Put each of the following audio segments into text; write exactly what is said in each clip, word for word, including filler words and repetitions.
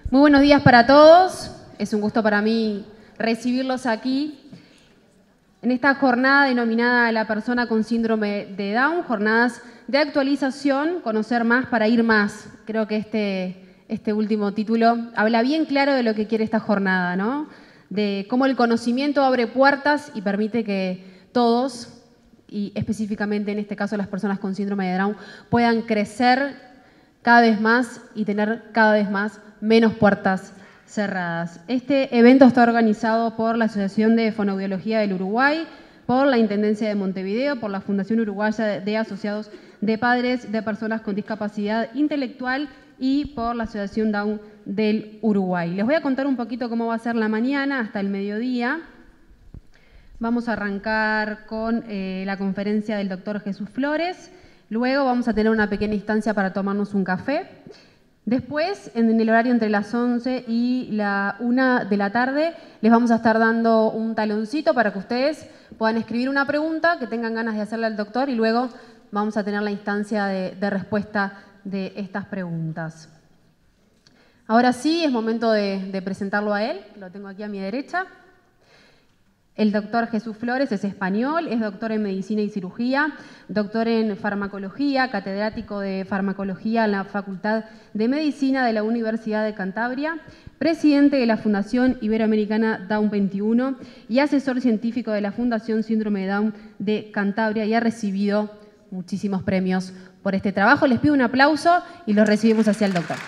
Muy buenos días para todos. Es un gusto para mí recibirlos aquí en esta jornada denominada La persona con síndrome de Down, jornadas de actualización, conocer más para ir más. Creo que este, este último título habla bien claro de lo que quiere esta jornada, ¿no? De cómo el conocimiento abre puertas y permite que todos, y específicamente en este caso las personas con síndrome de Down, puedan crecer cada vez más y tener cada vez más menos puertas cerradas. Este evento está organizado por la Asociación de Fonoaudiología del Uruguay, por la Intendencia de Montevideo, por la Fundación Uruguaya de Asociados de Padres de Personas con Discapacidad Intelectual y por la Asociación Down del Uruguay. Les voy a contar un poquito cómo va a ser la mañana hasta el mediodía. Vamos a arrancar con eh, la conferencia del doctor Jesús Flores. Luego vamos a tener una pequeña instancia para tomarnos un café. Después, en el horario entre las once y la una de la tarde, les vamos a estar dando un taloncito para que ustedes puedan escribir una pregunta que tengan ganas de hacerle al doctor y luego vamos a tener la instancia de, de respuesta de estas preguntas. Ahora sí, es momento de, de presentarlo a él, lo tengo aquí a mi derecha. El doctor Jesús Flores es español, es doctor en Medicina y Cirugía, doctor en Farmacología, catedrático de Farmacología en la Facultad de Medicina de la Universidad de Cantabria, presidente de la Fundación Iberoamericana Down veintiuno y asesor científico de la Fundación Síndrome de Down de Cantabria, y ha recibido muchísimos premios por este trabajo. Les pido un aplauso y los recibimos hacia el doctor.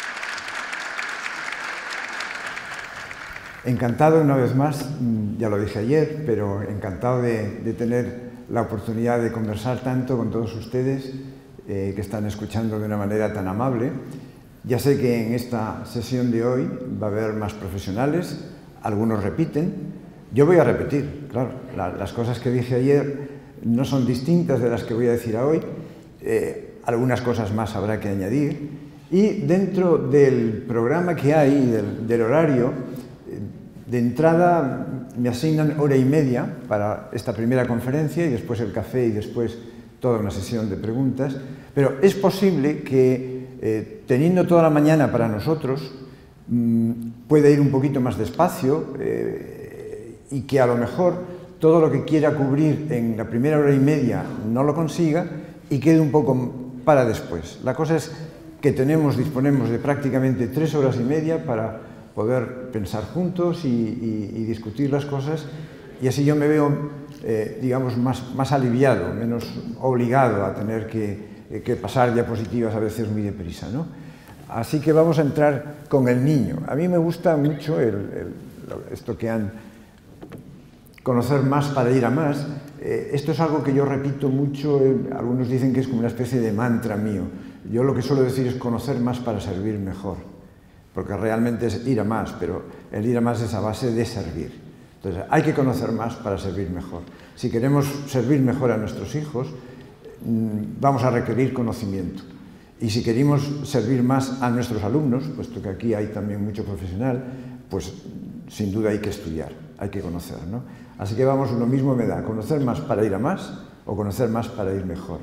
Encantado una vez más, ya lo dije ayer, pero encantado de, de tener la oportunidad de conversar tanto con todos ustedes eh, que están escuchando de una manera tan amable. Ya sé que en esta sesión de hoy va a haber más profesionales, algunos repiten. Yo voy a repetir, claro, la, las cosas que dije ayer no son distintas de las que voy a decir hoy, eh, algunas cosas más habrá que añadir. Y dentro del programa que hay, del, del horario, de entrada me asignan hora y media para esta primera conferencia y después el café y después toda una sesión de preguntas, pero es posible que eh, teniendo toda la mañana para nosotros mmm, pueda ir un poquito más despacio eh, y que a lo mejor todo lo que quiera cubrir en la primera hora y media no lo consiga y quede un poco para después. La cosa es que tenemos, disponemos de prácticamente tres horas y media para poder pensar juntos y, y, y discutir las cosas, y así yo me veo, eh, digamos, más, más aliviado, menos obligado a tener que, que pasar diapositivas a veces muy deprisa, ¿no? Así que vamos a entrar con el niño. A mí me gusta mucho el, el, esto que han... conocer más para ir a más. Eh, esto es algo que yo repito mucho, eh, algunos dicen que es como una especie de mantra mío. Yo lo que suelo decir es conocer más para servir mejor, porque realmente es ir a más, pero el ir a más es a base de servir. Entonces, hay que conocer más para servir mejor. Si queremos servir mejor a nuestros hijos, vamos a requerir conocimiento. Y si queremos servir más a nuestros alumnos, puesto que aquí hay también mucho profesional, pues sin duda hay que estudiar, hay que conocer, ¿no? Así que vamos, lo mismo me da, conocer más para ir a más o conocer más para ir mejor.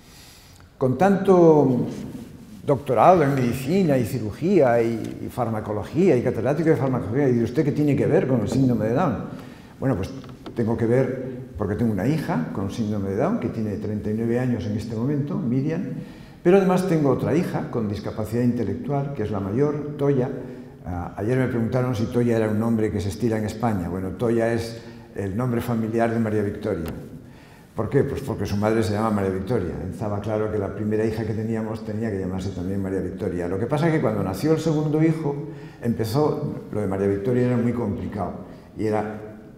Con tanto doctorado en medicina y cirugía y, y farmacología y catedrático de farmacología, y de usted qué tiene que ver con el síndrome de Down. Bueno, pues tengo que ver porque tengo una hija con síndrome de Down que tiene treinta y nueve años en este momento, Miriam, pero además tengo otra hija con discapacidad intelectual, que es la mayor, Toya. Uh, ayer me preguntaron si Toya era un nombre que se estila en España. Bueno, Toya es el nombre familiar de María Victoria. ¿Por qué? Pues porque su madre se llama María Victoria. Estaba claro que la primera hija que teníamos tenía que llamarse también María Victoria. Lo que pasa es que cuando nació el segundo hijo, empezó, lo de María Victoria era muy complicado. Y era,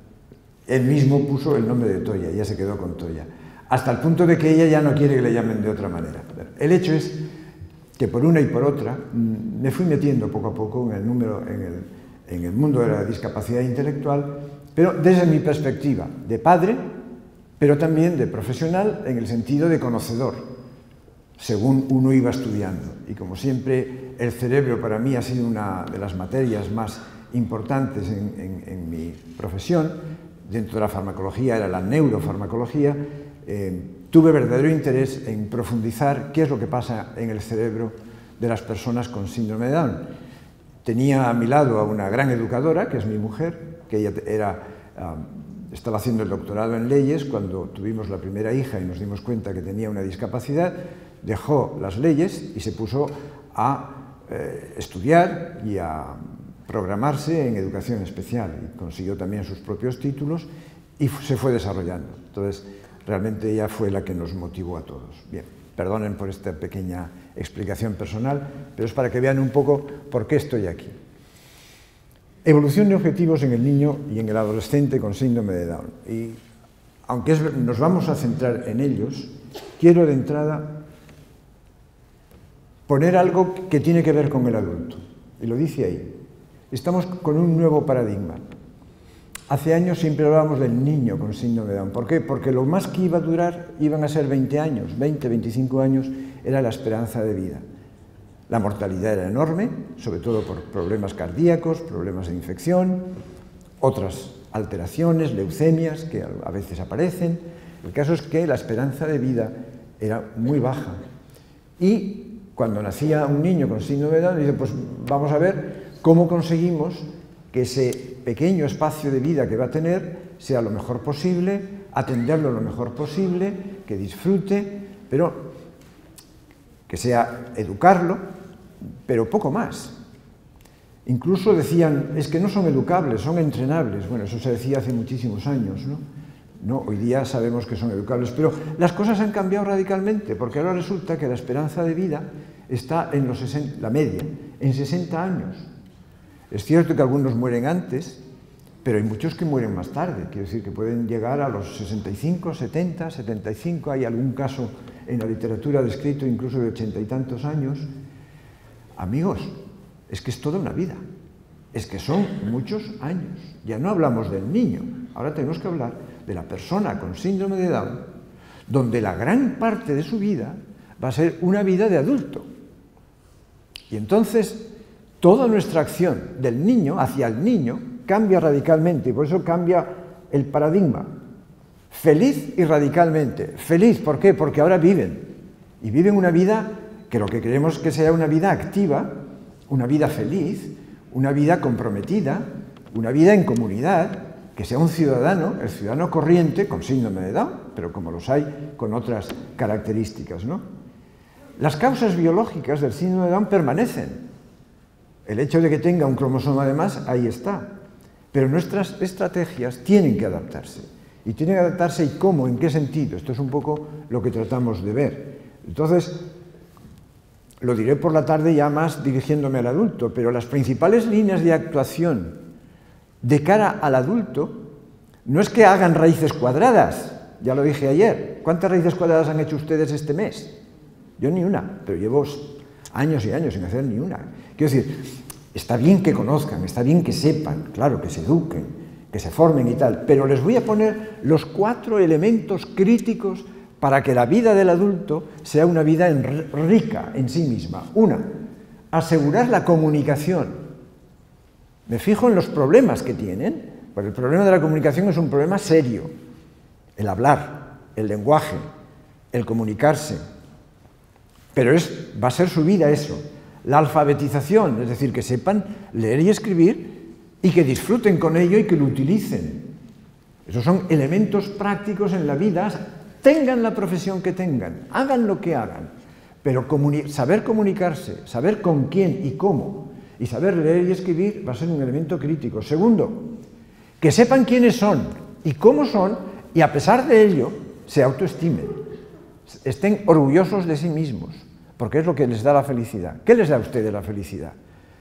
él mismo puso el nombre de Toya, y ya se quedó con Toya. Hasta el punto de que ella ya no quiere que le llamen de otra manera. El hecho es que por una y por otra me fui metiendo poco a poco en el, número, en el, en el mundo de la discapacidad intelectual, pero desde mi perspectiva de padre, pero también de profesional en el sentido de conocedor, según uno iba estudiando. Y como siempre, el cerebro para mí ha sido una de las materias más importantes en, en, en mi profesión. Dentro de la farmacología era la neurofarmacología. Eh, tuve verdadero interés en profundizar qué es lo que pasa en el cerebro de las personas con síndrome de Down. tenía a mi lado a una gran educadora, que es mi mujer, que ella era, um, estaba haciendo el doctorado en leyes cuando tuvimos la primera hija y nos dimos cuenta que tenía una discapacidad, dejó las leyes y se puso a eh, estudiar y a programarse en educación especial. Y consiguió también sus propios títulos y se fue desarrollando. Entonces, realmente ella fue la que nos motivó a todos. Bien, perdonen por esta pequeña explicación personal, pero es para que vean un poco por qué estoy aquí. Evolución de objetivos en el niño y en el adolescente con síndrome de Down. Y aunque es, nos vamos a centrar en ellos, quiero de entrada poner algo que tiene que ver con el adulto. Y lo dice ahí. Estamos con un nuevo paradigma. Hace años siempre hablábamos del niño con síndrome de Down. ¿Por qué? Porque lo más que iba a durar iban a ser veinte años, veinte, veinticinco años era la esperanza de vida. La mortalidad era enorme, sobre todo por problemas cardíacos, problemas de infección, otras alteraciones, leucemias que a veces aparecen. El caso es que la esperanza de vida era muy baja. Y cuando nacía un niño con síndrome de Down, dice, pues vamos a ver cómo conseguimos que ese pequeño espacio de vida que va a tener sea lo mejor posible, atenderlo lo mejor posible, que disfrute, pero que sea educarlo, pero poco más. Incluso decían, es que no son educables, son entrenables. Bueno, eso se decía hace muchísimos años, ¿no? No, hoy día sabemos que son educables, pero las cosas han cambiado radicalmente, porque ahora resulta que la esperanza de vida está en los sesenta, la media, en sesenta años. Es cierto que algunos mueren antes, pero hay muchos que mueren más tarde, quiero decir que pueden llegar a los sesenta y cinco, setenta, setenta y cinco, hay algún caso en la literatura descrito incluso de ochenta y tantos años. Amigos, es que es toda una vida, es que son muchos años. Ya no hablamos del niño, ahora tenemos que hablar de la persona con síndrome de Down, donde la gran parte de su vida va a ser una vida de adulto. Y entonces, toda nuestra acción del niño hacia el niño cambia radicalmente, y por eso cambia el paradigma. Feliz y radicalmente. Feliz, ¿por qué? Porque ahora viven, y viven una vida que lo que queremos que sea una vida activa, una vida feliz, una vida comprometida, una vida en comunidad, que sea un ciudadano, el ciudadano corriente con síndrome de Down, pero como los hay con otras características, ¿no? Las causas biológicas del síndrome de Down permanecen. El hecho de que tenga un cromosoma de más, ahí está. Pero nuestras estrategias tienen que adaptarse. Y tienen que adaptarse, ¿y cómo? ¿En qué sentido? Esto es un poco lo que tratamos de ver. Entonces, lo diré por la tarde ya más dirigiéndome al adulto, pero las principales líneas de actuación de cara al adulto no es que hagan raíces cuadradas, ya lo dije ayer. ¿Cuántas raíces cuadradas han hecho ustedes este mes? Yo ni una, pero llevo años y años sin hacer ni una. Quiero decir, está bien que conozcan, está bien que sepan, claro, que se eduquen, que se formen y tal, pero les voy a poner los cuatro elementos críticos para que la vida del adulto sea una vida en, rica en sí misma. Una, asegurar la comunicación. Me fijo en los problemas que tienen, porque el problema de la comunicación es un problema serio. El hablar, el lenguaje, el comunicarse. Pero es, va a ser su vida eso. La alfabetización, es decir, que sepan leer y escribir y que disfruten con ello y que lo utilicen. Esos son elementos prácticos en la vida, tengan la profesión que tengan, hagan lo que hagan, pero comuni- saber comunicarse, saber con quién y cómo, y saber leer y escribir va a ser un elemento crítico. Segundo, que sepan quiénes son y cómo son, y a pesar de ello, se autoestimen, estén orgullosos de sí mismos, porque es lo que les da la felicidad. ¿Qué les da a ustedes la felicidad?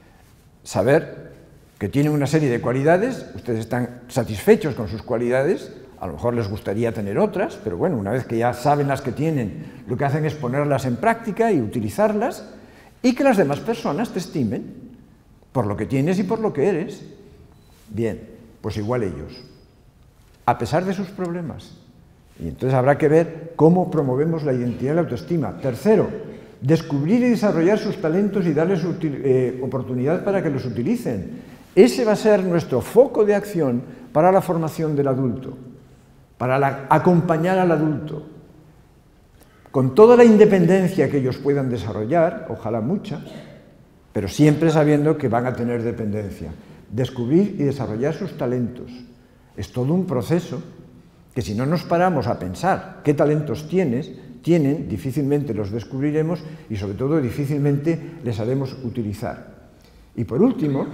Saber que tienen una serie de cualidades, ustedes están satisfechos con sus cualidades, a lo mejor les gustaría tener otras, pero bueno, una vez que ya saben las que tienen, lo que hacen es ponerlas en práctica y utilizarlas, y que las demás personas te estimen por lo que tienes y por lo que eres. Bien, pues igual ellos, a pesar de sus problemas. Y entonces habrá que ver cómo promovemos la identidad y la autoestima. Tercero, descubrir y desarrollar sus talentos y darles eh, oportunidad para que los utilicen. Ese va a ser nuestro foco de acción para la formación del adulto, para la, acompañar al adulto, con toda la independencia que ellos puedan desarrollar, ojalá mucha, pero siempre sabiendo que van a tener dependencia. Descubrir y desarrollar sus talentos. Es todo un proceso que si no nos paramos a pensar qué talentos tienes, tienen, difícilmente los descubriremos y sobre todo difícilmente les haremos utilizar. Y por último,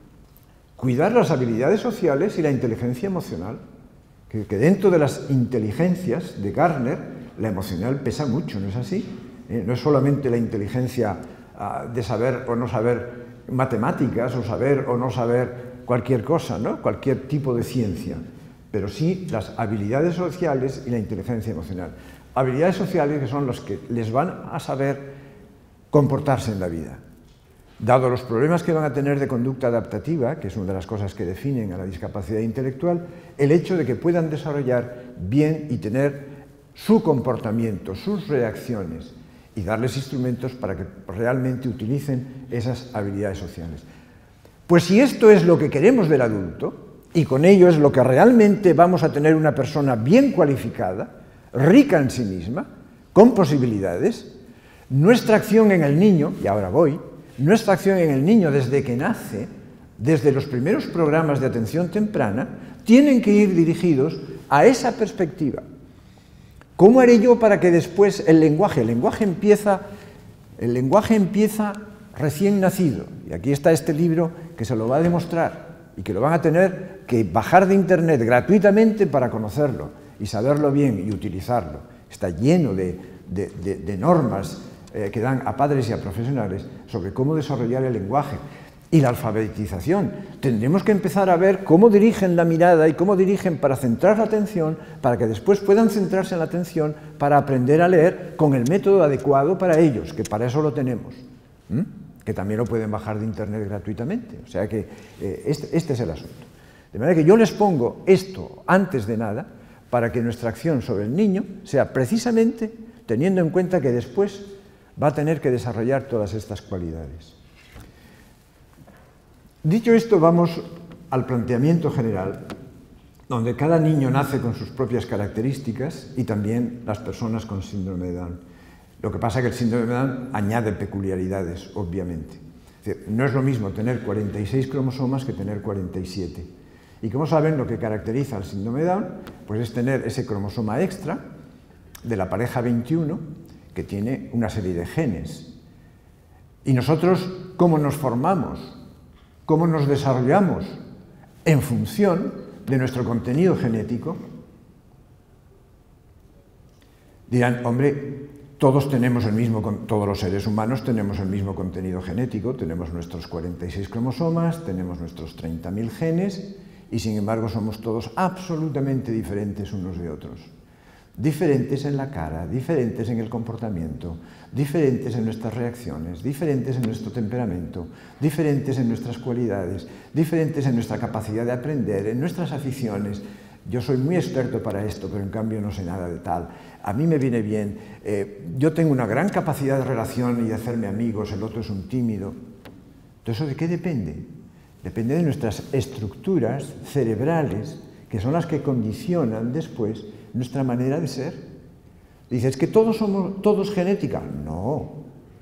cuidar las habilidades sociales y la inteligencia emocional, que, que dentro de las inteligencias de Gardner, la emocional pesa mucho, ¿no es así? Eh, no es solamente la inteligencia uh, de saber o no saber matemáticas o saber o no saber cualquier cosa, ¿no? Cualquier tipo de ciencia, pero sí las habilidades sociales y la inteligencia emocional. Habilidades sociales que son las que les van a saber comportarse en la vida. Dado los problemas que van a tener de conducta adaptativa, que es una de las cosas que definen a la discapacidad intelectual, el hecho de que puedan desarrollar bien y tener su comportamiento, sus reacciones, y darles instrumentos para que realmente utilicen esas habilidades sociales. Pues si esto es lo que queremos del adulto, y con ello es lo que realmente vamos a tener una persona bien cualificada, rica en sí misma, con posibilidades, nuestra acción en el niño, y ahora voy, nuestra acción en el niño desde que nace, desde los primeros programas de atención temprana, tienen que ir dirigidos a esa perspectiva. ¿Cómo haré yo para que después el lenguaje, el lenguaje empieza, el lenguaje empieza recién nacido? Y aquí está este libro que se lo va a demostrar y que lo van a tener que bajar de internet gratuitamente para conocerlo y saberlo bien y utilizarlo. Está lleno de, de, de, de normas eh, que dan a padres y a profesionales sobre cómo desarrollar el lenguaje. Y la alfabetización. Tendremos que empezar a ver cómo dirigen la mirada y cómo dirigen para centrar la atención, para que después puedan centrarse en la atención para aprender a leer con el método adecuado para ellos, que para eso lo tenemos, ¿Mm? que también lo pueden bajar de internet gratuitamente. O sea que eh, este, este es el asunto. De manera que yo les pongo esto antes de nada para que nuestra acción sobre el niño sea precisamente teniendo en cuenta que después va a tener que desarrollar todas estas cualidades. Dicho esto, vamos al planteamiento general, donde cada niño nace con sus propias características y también las personas con síndrome de Down. Lo que pasa es que el síndrome de Down añade peculiaridades, obviamente. Es decir, no es lo mismo tener cuarenta y seis cromosomas que tener cuarenta y siete. Y como saben, lo que caracteriza al síndrome de Down pues es tener ese cromosoma extra de la pareja veintiuno que tiene una serie de genes. Y nosotros, ¿cómo nos formamos? ¿Cómo nos desarrollamos? En función de nuestro contenido genético. Dirán, hombre, todos tenemos el mismo, todos los seres humanos tenemos el mismo contenido genético, tenemos nuestros cuarenta y seis cromosomas, tenemos nuestros treinta mil genes, y sin embargo somos todos absolutamente diferentes unos de otros. Diferentes en la cara, diferentes en el comportamiento, diferentes en nuestras reacciones, diferentes en nuestro temperamento, diferentes en nuestras cualidades, diferentes en nuestra capacidad de aprender, en nuestras aficiones. Yo soy muy experto para esto, pero en cambio no sé nada de tal. A mí me viene bien. Eh, yo tengo una gran capacidad de relación y de hacerme amigos, el otro es un tímido. ¿Entonces eso de qué depende? Depende de nuestras estructuras cerebrales, que son las que condicionan después nuestra manera de ser. Dices que todos somos, todos genética. No,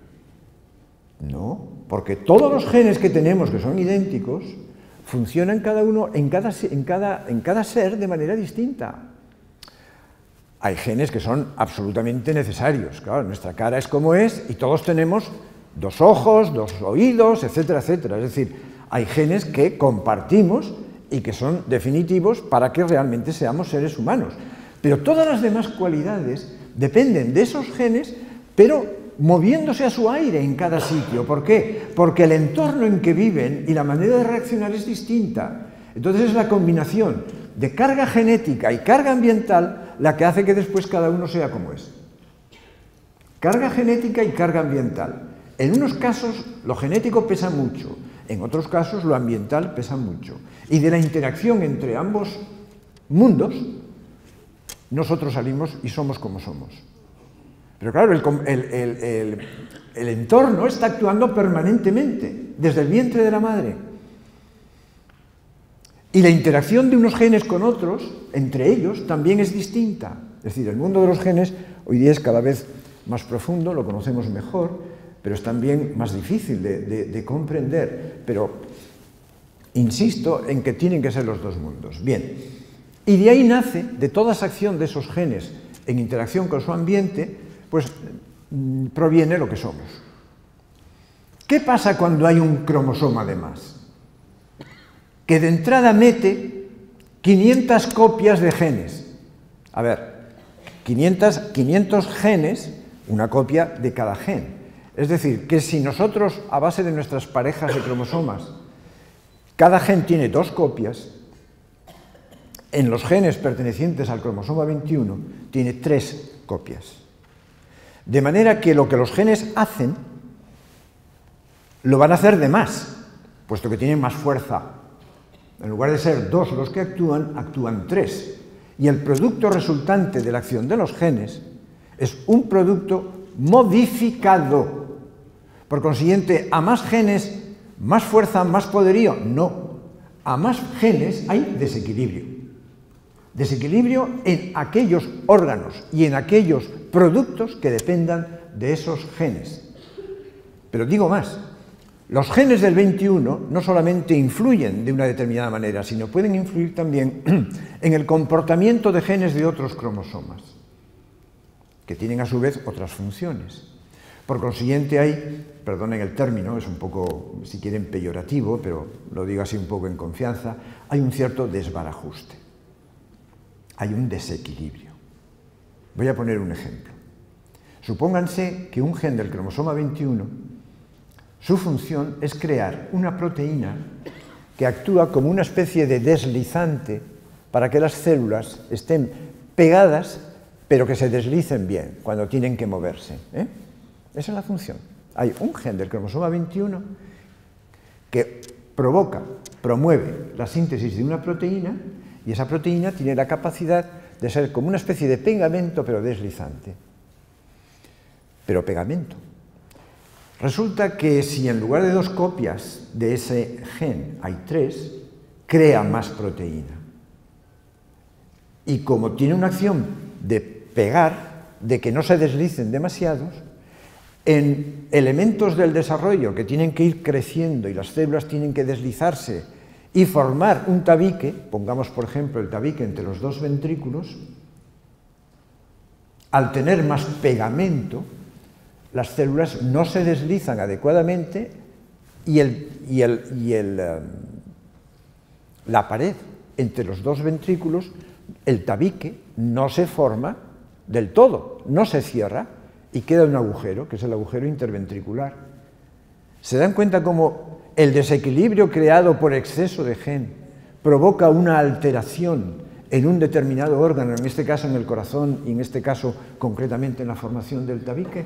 no, porque todos los genes que tenemos, que son idénticos, funcionan cada uno en cada, en cada, en cada ser de manera distinta. Hay genes que son absolutamente necesarios. Claro, nuestra cara es como es y todos tenemos dos ojos, dos oídos, etcétera, etcétera. Es decir, hay genes que compartimos y que son definitivos para que realmente seamos seres humanos. Pero todas las demás cualidades dependen de esos genes, pero moviéndose a su aire en cada sitio. ¿Por qué? Porque el entorno en que viven y la manera de reaccionar es distinta. Entonces es la combinación de carga genética y carga ambiental la que hace que después cada uno sea como es. Carga genética y carga ambiental. En unos casos lo genético pesa mucho, en otros casos lo ambiental pesa mucho. Y de la interacción entre ambos mundos, nosotros salimos y somos como somos. Pero claro, el, el, el, el, el entorno está actuando permanentemente, desde el vientre de la madre. Y la interacción de unos genes con otros, entre ellos, también es distinta. Es decir, el mundo de los genes hoy día es cada vez más profundo, lo conocemos mejor, pero es también más difícil de, de, de comprender. Pero insisto en que tienen que ser los dos mundos. Bien, y de ahí nace, de toda esa acción de esos genes en interacción con su ambiente, pues proviene lo que somos. ¿Qué pasa cuando hay un cromosoma de más? Que de entrada mete quinientas copias de genes. A ver, quinientos, quinientos genes, una copia de cada gen. Es decir, que si nosotros, a base de nuestras parejas de cromosomas, cada gen tiene dos copias, en los genes pertenecientes al cromosoma veintiuno tiene tres copias. De manera que lo que los genes hacen, lo van a hacer de más, puesto que tienen más fuerza. En lugar de ser dos los que actúan, actúan tres. Y el producto resultante de la acción de los genes es un producto modificado. Por consiguiente, a más genes, más fuerza, más poderío. No. A más genes hay desequilibrio. Desequilibrio en aquellos órganos y en aquellos productos que dependan de esos genes. Pero digo más. Los genes del veintiuno no solamente influyen de una determinada manera, sino pueden influir también en el comportamiento de genes de otros cromosomas, que tienen a su vez otras funciones. Por consiguiente hay, perdonen el término, es un poco, si quieren, peyorativo, pero lo digo así un poco en confianza, hay un cierto desbarajuste, hay un desequilibrio. Voy a poner un ejemplo. Supónganse que un gen del cromosoma veintiuno, su función es crear una proteína que actúa como una especie de deslizante para que las células estén pegadas, pero que se deslicen bien cuando tienen que moverse, ¿eh? Esa es la función. Hay un gen del cromosoma veintiuno que provoca, promueve la síntesis de una proteína, y esa proteína tiene la capacidad de ser como una especie de pegamento, pero deslizante. Pero pegamento. Resulta que si en lugar de dos copias de ese gen hay tres, crea más proteína. Y como tiene una acción de pegar, de que no se deslicen demasiados, en elementos del desarrollo que tienen que ir creciendo y las células tienen que deslizarse y formar un tabique, pongamos por ejemplo el tabique entre los dos ventrículos, al tener más pegamento, las células no se deslizan adecuadamente y, el, y, el, y el, um, la pared entre los dos ventrículos, el tabique, no se forma del todo, no se cierra y queda un agujero, que es el agujero interventricular. ¿Se dan cuenta cómo el desequilibrio creado por exceso de gen provoca una alteración en un determinado órgano, en este caso en el corazón y en este caso concretamente en la formación del tabique?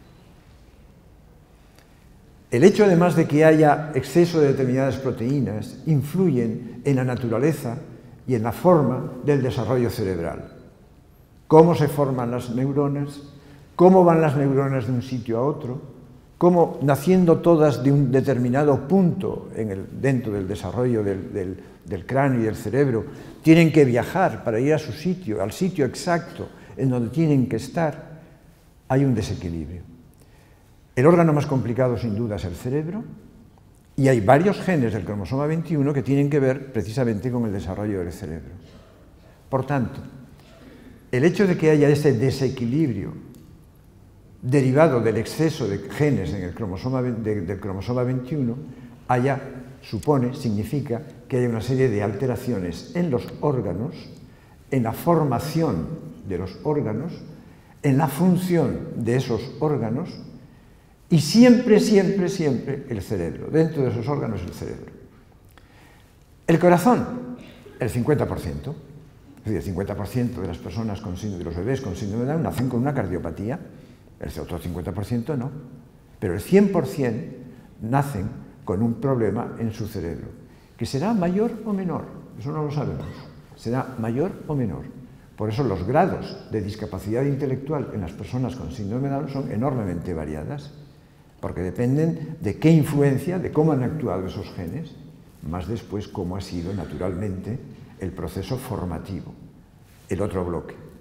El hecho, además de que haya exceso de determinadas proteínas, influyen en la naturaleza y en la forma del desarrollo cerebral. Cómo se forman las neuronas, cómo van las neuronas de un sitio a otro, cómo, naciendo todas de un determinado punto en el, dentro del desarrollo del, del, del cráneo y del cerebro, tienen que viajar para ir a su sitio, al sitio exacto en donde tienen que estar. Hay un desequilibrio. El órgano más complicado, sin duda, es el cerebro, y hay varios genes del cromosoma veintiuno que tienen que ver precisamente con el desarrollo del cerebro. Por tanto, el hecho de que haya ese desequilibrio derivado del exceso de genes en el cromosoma, de, del cromosoma veintiuno, haya, supone, significa que hay una serie de alteraciones en los órganos, en la formación de los órganos, en la función de esos órganos, y siempre, siempre, siempre el cerebro. Dentro de esos órganos el cerebro. El corazón, el cincuenta por ciento. Es decir, el cincuenta por ciento de las personas con síndrome, de los bebés con síndrome de Down nacen con una cardiopatía. El otro cincuenta por ciento no. Pero el cien por ciento nacen con un problema en su cerebro. Que será mayor o menor. Eso no lo sabemos. Será mayor o menor. Por eso los grados de discapacidad intelectual en las personas con síndrome de Down son enormemente variadas. Porque dependen de qué influencia, de cómo han actuado esos genes, más después cómo ha sido naturalmente el proceso formativo. El otro bloque,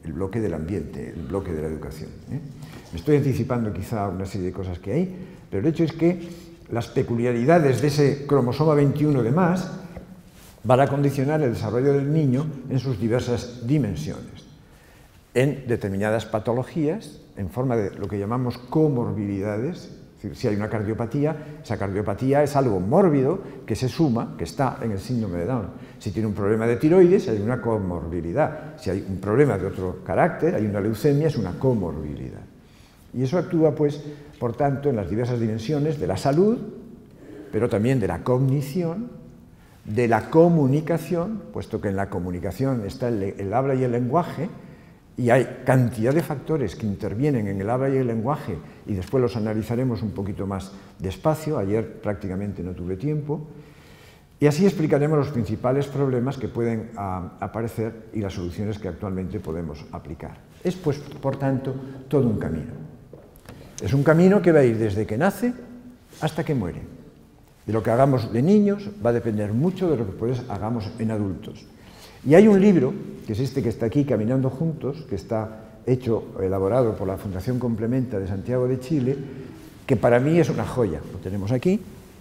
el bloque del ambiente, el bloque de la educación, ¿eh? Me estoy anticipando quizá a una serie de cosas que hay, pero el hecho es que las peculiaridades de ese cromosoma veintiuno de más van a condicionar el desarrollo del niño en sus diversas dimensiones, en determinadas patologías, en forma de lo que llamamos comorbilidades. Es decir, si hay una cardiopatía, esa cardiopatía es algo mórbido que se suma, que está en el síndrome de Down. Si tiene un problema de tiroides, hay una comorbilidad. Si hay un problema de otro carácter, hay una leucemia, es una comorbilidad. Y eso actúa, pues, por tanto, en las diversas dimensiones de la salud, pero también de la cognición, de la comunicación, puesto que en la comunicación está el, el habla y el lenguaje, y hay cantidad de factores que intervienen en el habla y el lenguaje, y después los analizaremos un poquito más despacio. Ayer prácticamente no tuve tiempo, y así explicaremos los principales problemas que pueden a, aparecer y las soluciones que actualmente podemos aplicar. Es, pues, por tanto, todo un camino. Es un camino que va a ir desde que nace hasta que muere. De lo que hagamos de niños va a depender mucho de lo que pues hagamos en adultos. Y hay un libro, que es este que está aquí, Caminando Juntos, que está hecho, elaborado por la Fundación Complementa de Santiago de Chile, que para mí es una joya. Lo tenemos aquí,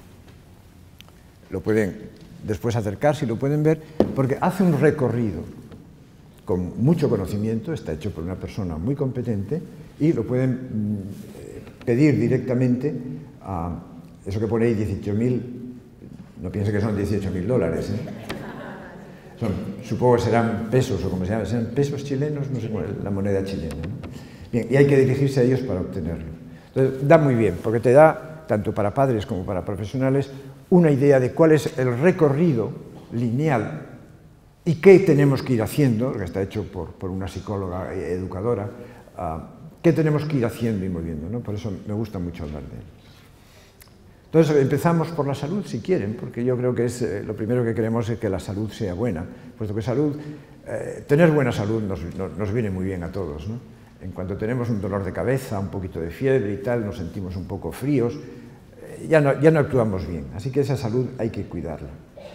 lo pueden después acercar si lo pueden ver, porque hace un recorrido con mucho conocimiento, está hecho por una persona muy competente, y lo pueden pedir directamente a eso que pone ahí, dieciocho mil, no piense que son dieciocho mil dólares, ¿eh? Son, supongo que serán pesos, o como se llama, serán pesos chilenos, no sé cuál es la moneda chilena, ¿no? Bien, y hay que dirigirse a ellos para obtenerlo. Entonces, da muy bien, porque te da, tanto para padres como para profesionales, una idea de cuál es el recorrido lineal y qué tenemos que ir haciendo, que está hecho por, por una psicóloga educadora, uh, qué tenemos que ir haciendo y moviendo, ¿no? Por eso me gusta mucho hablar de él. Entonces, empezamos por la salud, si quieren, porque yo creo que es, eh, lo primero que queremos es que la salud sea buena, puesto que salud, eh, tener buena salud nos, no, nos viene muy bien a todos, ¿no? En cuanto tenemos un dolor de cabeza, un poquito de fiebre y tal, nos sentimos un poco fríos, eh, ya, no, ya no actuamos bien, así que esa salud hay que cuidarla.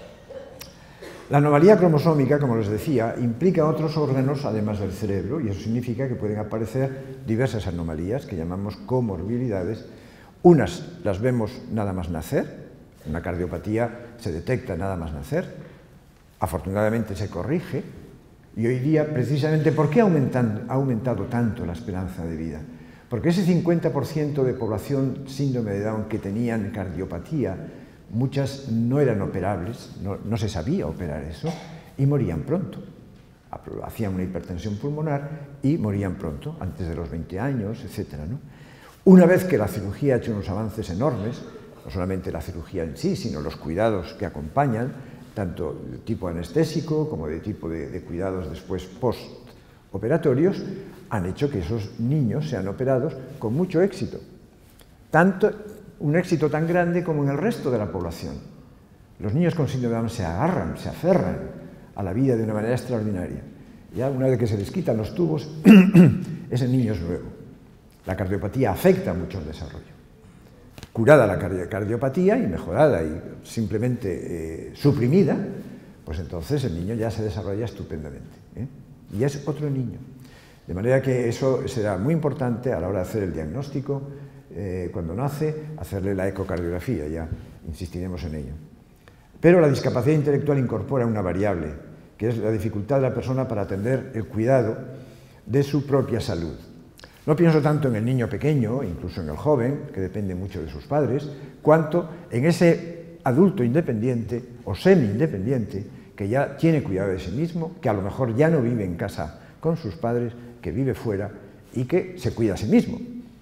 La anomalía cromosómica, como les decía, implica otros órganos además del cerebro, y eso significa que pueden aparecer diversas anomalías que llamamos comorbilidades. Unas las vemos nada más nacer, una cardiopatía se detecta nada más nacer, afortunadamente se corrige, y hoy día, precisamente, ¿por qué ha aumentado, ha aumentado tanto la esperanza de vida? Porque ese cincuenta por ciento de población síndrome de Down que tenían cardiopatía, muchas no eran operables, no, no se sabía operar eso, y morían pronto. Hacían una hipertensión pulmonar y morían pronto, antes de los veinte años, etcétera, ¿no? Una vez que la cirugía ha hecho unos avances enormes, no solamente la cirugía en sí, sino los cuidados que acompañan, tanto de tipo anestésico como de tipo de, de cuidados después postoperatorios, han hecho que esos niños sean operados con mucho éxito. Tanto, un éxito tan grande como en el resto de la población. Los niños con síndrome de Down se agarran, se aferran a la vida de una manera extraordinaria. Ya una vez que se les quitan los tubos, ese niño es nuevo. La cardiopatía afecta mucho el desarrollo. Curada la cardiopatía y mejorada y simplemente eh, suprimida, pues entonces el niño ya se desarrolla estupendamente, ¿eh? Y es otro niño. De manera que eso será muy importante a la hora de hacer el diagnóstico, eh, cuando nace, hacerle la ecocardiografía, ya insistiremos en ello. Pero la discapacidad intelectual incorpora una variable, que es la dificultad de la persona para atender el cuidado de su propia salud. No pienso tanto en el niño pequeño, incluso en el joven, que depende mucho de sus padres, cuanto en ese adulto independiente o semi-independiente que ya tiene cuidado de sí mismo, que a lo mejor ya no vive en casa con sus padres, que vive fuera y que se cuida a sí mismo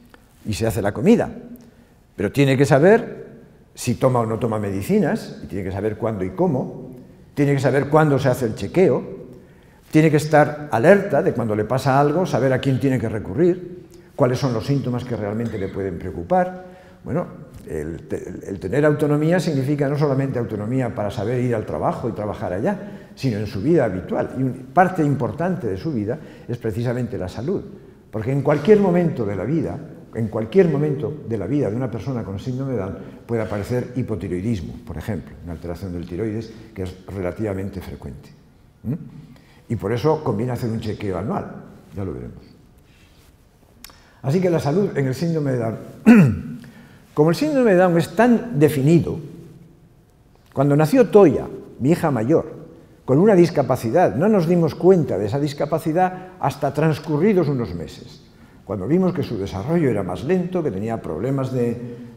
y se hace la comida. Pero tiene que saber si toma o no toma medicinas, y tiene que saber cuándo y cómo, tiene que saber cuándo se hace el chequeo, tiene que estar alerta de cuando le pasa algo, saber a quién tiene que recurrir, cuáles son los síntomas que realmente le pueden preocupar. Bueno, el, el, el tener autonomía significa no solamente autonomía para saber ir al trabajo y trabajar allá, sino en su vida habitual. Y una parte importante de su vida es precisamente la salud, porque en cualquier momento de la vida, en cualquier momento de la vida de una persona con síndrome de Down puede aparecer hipotiroidismo, por ejemplo, una alteración del tiroides que es relativamente frecuente. ¿Mm? Y por eso conviene hacer un chequeo anual. ya lo veremos. Así que la salud en el síndrome de Down. Como el síndrome de Down es tan definido, cuando nació Toya, mi hija mayor, con una discapacidad, no nos dimos cuenta de esa discapacidad hasta transcurridos unos meses, cuando vimos que su desarrollo era más lento, que tenía problemas de,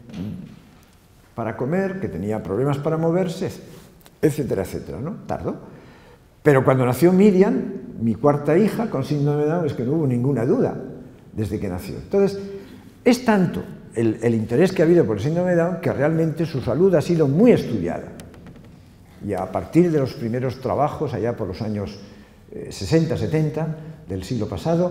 para comer, que tenía problemas para moverse, etcétera, etcétera, ¿no? Tardó. Pero cuando nació Miriam, mi cuarta hija, con síndrome de Down, es que no hubo ninguna duda desde que nació. Entonces, es tanto el, el interés que ha habido por el síndrome de Down que realmente su salud ha sido muy estudiada. Y a partir de los primeros trabajos, allá por los años eh, sesenta, setenta del siglo pasado,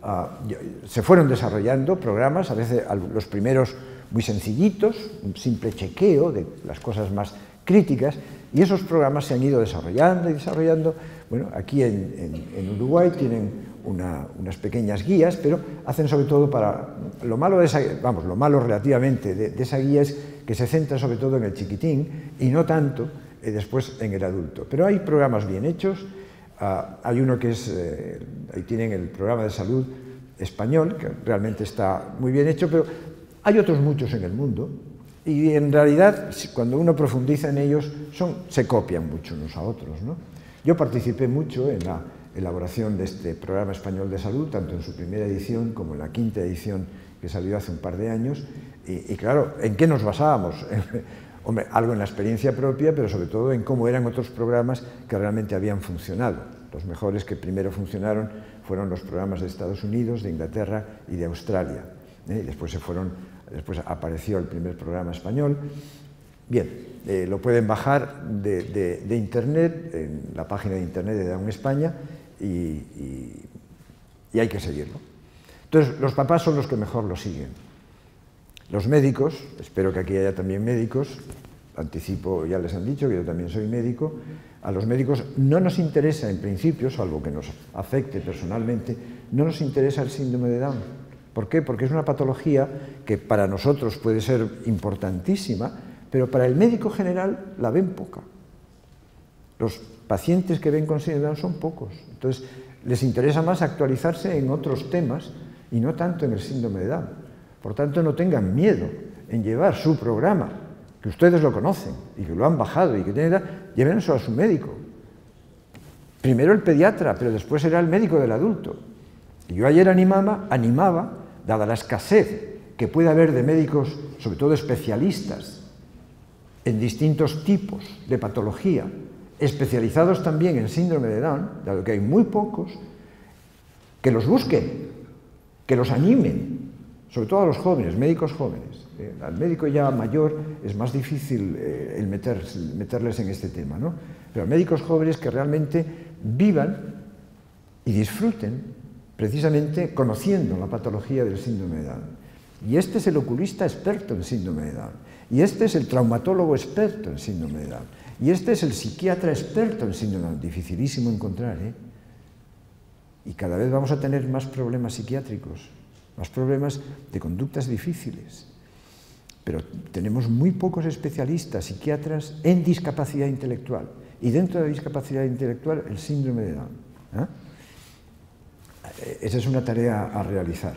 uh, se fueron desarrollando programas, a veces los primeros muy sencillitos, un simple chequeo de las cosas más críticas, y esos programas se han ido desarrollando y desarrollando. Bueno, aquí en, en, en Uruguay tienen una, unas pequeñas guías, pero hacen sobre todo para... Lo malo, de esa, vamos, lo malo relativamente de, de esa guía es que se centra sobre todo en el chiquitín y no tanto eh, después en el adulto. Pero hay programas bien hechos. Uh, hay uno que es... Eh, ahí tienen el programa de salud español, que realmente está muy bien hecho, pero hay otros muchos en el mundo. Y en realidad, cuando uno profundiza en ellos, son, se copian mucho unos a otros, ¿no? Yo participé mucho en la elaboración de este programa español de salud, tanto en su primera edición como en la quinta edición que salió hace un par de años. Y, y claro, ¿en qué nos basábamos? Hombre, algo en la experiencia propia, pero sobre todo en cómo eran otros programas que realmente habían funcionado. Los mejores que primero funcionaron fueron los programas de Estados Unidos, de Inglaterra y de Australia, ¿eh? Y después se fueron... Después apareció el primer programa español. Bien, eh, lo pueden bajar de, de, de internet, en la página de internet de Down España, y, y, y hay que seguirlo. Entonces, los papás son los que mejor lo siguen. Los médicos, espero que aquí haya también médicos, anticipo, ya les han dicho que yo también soy médico, a los médicos no nos interesa en principio, salvo que nos afecte personalmente, no nos interesa el síndrome de Down. ¿Por qué? Porque es una patología que para nosotros puede ser importantísima, pero para el médico general la ven poca. Los pacientes que ven con síndrome de Down son pocos. Entonces, les interesa más actualizarse en otros temas y no tanto en el síndrome de Down. Por tanto, no tengan miedo en llevar su programa, que ustedes lo conocen y que lo han bajado y que tienen edad, llévenlo a su médico. Primero el pediatra, pero después será el médico del adulto. Y yo ayer animaba, animaba, dada la escasez que puede haber de médicos, sobre todo especialistas, en distintos tipos de patología, especializados también en síndrome de Down, dado que hay muy pocos, que los busquen, que los animen, sobre todo a los jóvenes, médicos jóvenes. Eh, al médico ya mayor es más difícil eh, el meter, meterles en este tema, ¿no? Pero a médicos jóvenes que realmente vivan y disfruten precisamente conociendo la patología del síndrome de Down. Y este es el oculista experto en síndrome de Down. Y este es el traumatólogo experto en síndrome de Down. Y este es el psiquiatra experto en síndrome de Down. Dificilísimo encontrar, ¿eh? Y cada vez vamos a tener más problemas psiquiátricos, más problemas de conductas difíciles. Pero tenemos muy pocos especialistas, psiquiatras, en discapacidad intelectual. Y dentro de la discapacidad intelectual, el síndrome de Down, ¿eh? Esa es una tarea a realizar.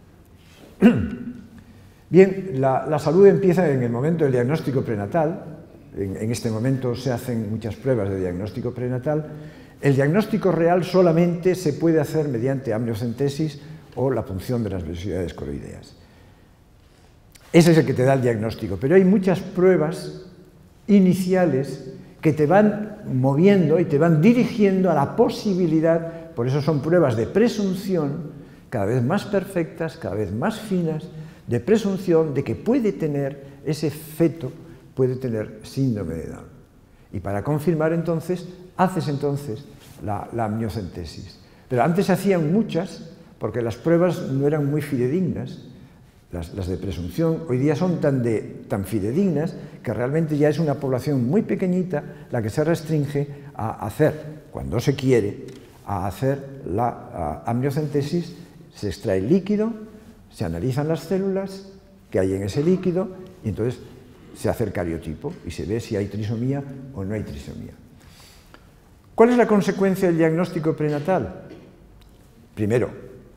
Bien, la, la salud empieza en el momento del diagnóstico prenatal. En, en este momento se hacen muchas pruebas de diagnóstico prenatal. El diagnóstico real solamente se puede hacer mediante amniocentesis o la punción de las velocidades coroideas. Ese es el que te da el diagnóstico, pero hay muchas pruebas iniciales que te van moviendo y te van dirigiendo a la posibilidad. Por eso son pruebas de presunción, cada vez más perfectas, cada vez más finas, de presunción de que puede tener, ese feto puede tener síndrome de Down. Y para confirmar entonces, haces entonces la, la amniocentesis. Pero antes se hacían muchas, porque las pruebas no eran muy fidedignas, las, las de presunción, hoy día son tan, de, tan fidedignas que realmente ya es una población muy pequeñita la que se restringe a hacer, cuando se quiere, a hacer la uh, amniocentesis, se extrae el líquido, se analizan las células que hay en ese líquido y entonces se hace el cariotipo y se ve si hay trisomía o no hay trisomía. ¿Cuál es la consecuencia del diagnóstico prenatal? Primero,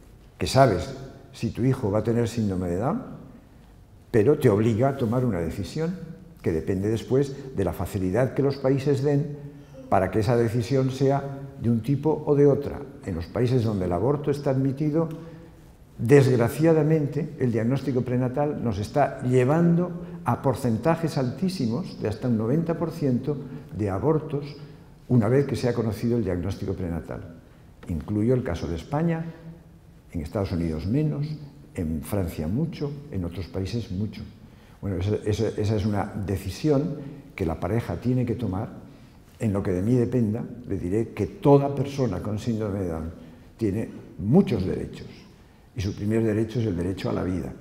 que sabes si tu hijo va a tener síndrome de Down, pero te obliga a tomar una decisión que depende después de la facilidad que los países den para que esa decisión sea de un tipo o de otra. En los países donde el aborto está admitido, desgraciadamente, el diagnóstico prenatal nos está llevando a porcentajes altísimos, de hasta un noventa por ciento, de abortos una vez que se ha conocido el diagnóstico prenatal. Incluyo el caso de España, en Estados Unidos menos, en Francia mucho, en otros países mucho. Bueno, esa, esa, esa es una decisión que la pareja tiene que tomar. En lo que de mí dependa, le diré que toda persona con síndrome de Down tiene muchos derechos. Y su primer derecho es el derecho a la vida.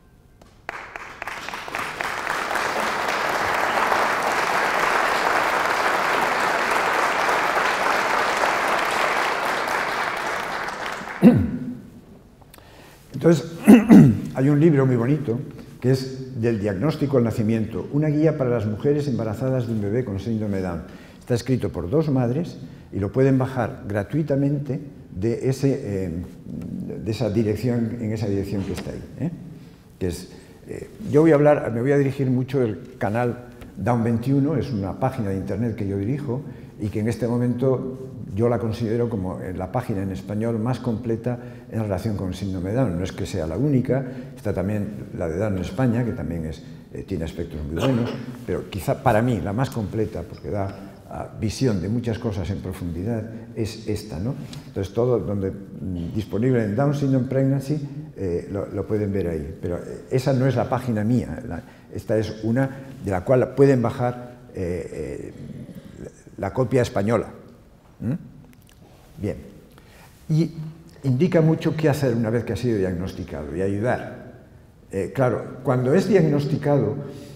Entonces, hay un libro muy bonito que es del diagnóstico al nacimiento, una guía para las mujeres embarazadas de un bebé con síndrome de Down. Está escrito por dos madres y lo pueden bajar gratuitamente de, ese, eh, de esa dirección, en esa dirección que está ahí. ¿eh? Que es, eh, yo voy a hablar, me voy a dirigir mucho del canal Down veintiuno, es una página de internet que yo dirijo y que en este momento yo la considero como la página en español más completa en relación con el síndrome de Down. No es que sea la única, está también la de Down en España, que también es, eh, tiene aspectos muy buenos, pero quizá para mí la más completa, porque da uh, visión de muchas cosas en profundidad, es esta, ¿no? Entonces todo donde mm, disponible en Down Syndrome Pregnancy eh, lo, lo pueden ver ahí, pero eh, esa no es la página mía, la, esta es una de la cual pueden bajar eh, eh, la copia española. ¿Mm? Bien, y indica mucho qué hacer una vez que ha sido diagnosticado y ayudar. Eh, claro, cuando es diagnosticado,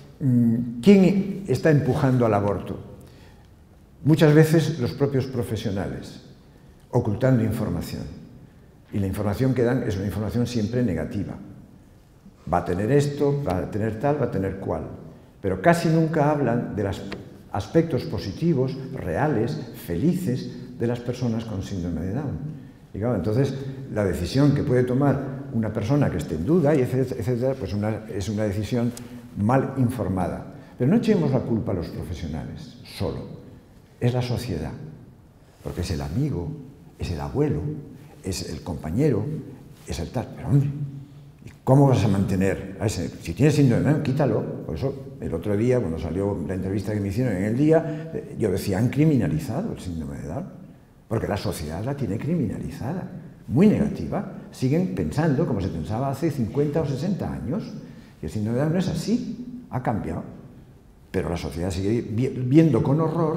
¿quién está empujando al aborto? Muchas veces los propios profesionales, ocultando información. Y la información que dan es una información siempre negativa. Va a tener esto, va a tener tal, va a tener cual. Pero casi nunca hablan de los aspectos positivos, reales, felices, de las personas con síndrome de Down. Y claro, entonces, la decisión que puede tomar una persona que esté en duda, y etcétera, etcétera, pues una, es una decisión mal informada. Pero no echemos la culpa a los profesionales, solo. Es la sociedad. Porque es el amigo, es el abuelo, es el compañero, es el tal. Pero hombre, ¿cómo vas a mantener a ese? Si tienes síndrome de Down, quítalo. Por eso, el otro día, cuando salió la entrevista que me hicieron en El Día, yo decía, han criminalizado el síndrome de Down. Porque la sociedad la tiene criminalizada, muy negativa. Siguen pensando, como se pensaba hace cincuenta o sesenta años, que el síndrome de Down no es así, ha cambiado. Pero la sociedad sigue viendo con horror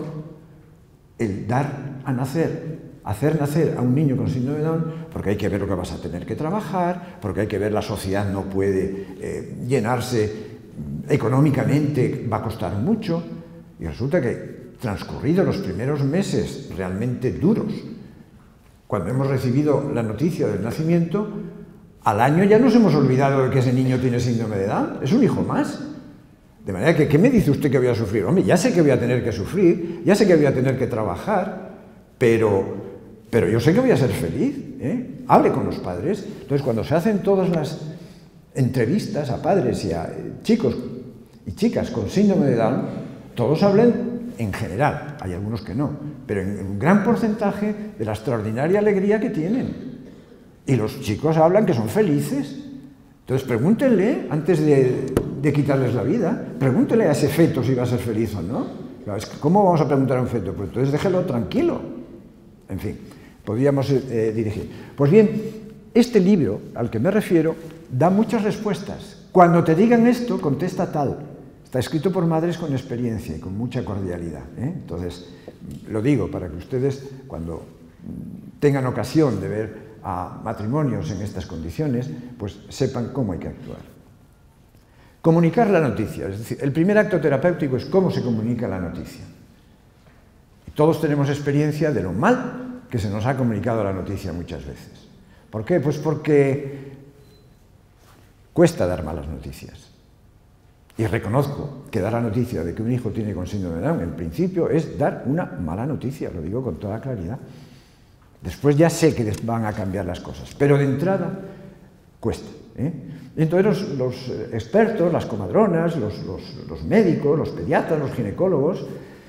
el dar a nacer, hacer nacer a un niño con síndrome de Down, porque hay que ver lo que vas a tener que trabajar, porque hay que ver la sociedad no puede eh, llenarse económicamente, va a costar mucho, y resulta que transcurridos los primeros meses realmente duros, cuando hemos recibido la noticia del nacimiento, al año ya nos hemos olvidado de que ese niño tiene síndrome de Down, es un hijo más. De manera que, ¿qué me dice usted que voy a sufrir? Hombre, ya sé que voy a tener que sufrir, ya sé que voy a tener que trabajar, pero, pero yo sé que voy a ser feliz, ¿eh? Hable con los padres. Entonces, cuando se hacen todas las entrevistas a padres y a chicos y chicas con síndrome de Down, todos hablan en general, hay algunos que no, pero en un gran porcentaje de la extraordinaria alegría que tienen. Y los chicos hablan que son felices. Entonces pregúntenle, antes de, de quitarles la vida, pregúntenle a ese feto si va a ser feliz o no. ¿Cómo vamos a preguntar a un feto? Pues entonces déjelo tranquilo. En fin, podríamos eh, dirigir. Pues bien, este libro al que me refiero da muchas respuestas. Cuando te digan esto, contesta tal. Está escrito por madres con experiencia y con mucha cordialidad, ¿eh? Entonces, lo digo para que ustedes, cuando tengan ocasión de ver a matrimonios en estas condiciones, pues sepan cómo hay que actuar. Comunicar la noticia, es decir, el primer acto terapéutico es cómo se comunica la noticia. Y todos tenemos experiencia de lo mal que se nos ha comunicado la noticia muchas veces. ¿Por qué? Pues porque cuesta dar malas noticias. Y reconozco que dar la noticia de que un hijo tiene con síndrome de Down, en principio, es dar una mala noticia, lo digo con toda claridad. Después ya sé que van a cambiar las cosas, pero de entrada cuesta. ¿eh? Y entonces los, los expertos, las comadronas, los, los, los médicos, los pediatras, los ginecólogos,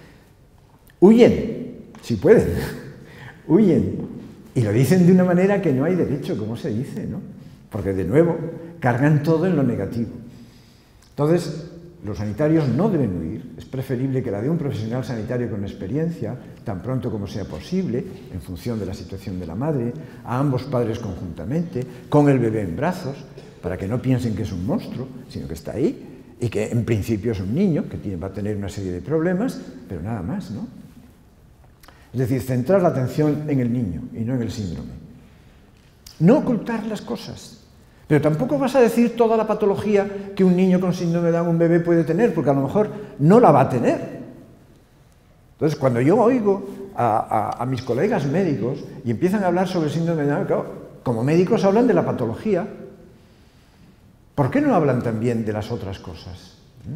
huyen, si pueden, huyen. Y lo dicen de una manera que no hay derecho, como se dice, ¿no? Porque, de nuevo, cargan todo en lo negativo. Entonces, los sanitarios no deben huir. Es preferible que la de un profesional sanitario con experiencia, tan pronto como sea posible, en función de la situación de la madre, a ambos padres conjuntamente, con el bebé en brazos, para que no piensen que es un monstruo, sino que está ahí, y que en principio es un niño, que tiene, va a tener una serie de problemas, pero nada más, ¿no? Es decir, centrar la atención en el niño y no en el síndrome. No ocultar las cosas. Pero tampoco vas a decir toda la patología que un niño con síndrome de Down, un bebé, puede tener, porque a lo mejor no la va a tener. Entonces, cuando yo oigo a, a, a mis colegas médicos y empiezan a hablar sobre el síndrome de Down, claro, como médicos hablan de la patología, ¿por qué no hablan también de las otras cosas?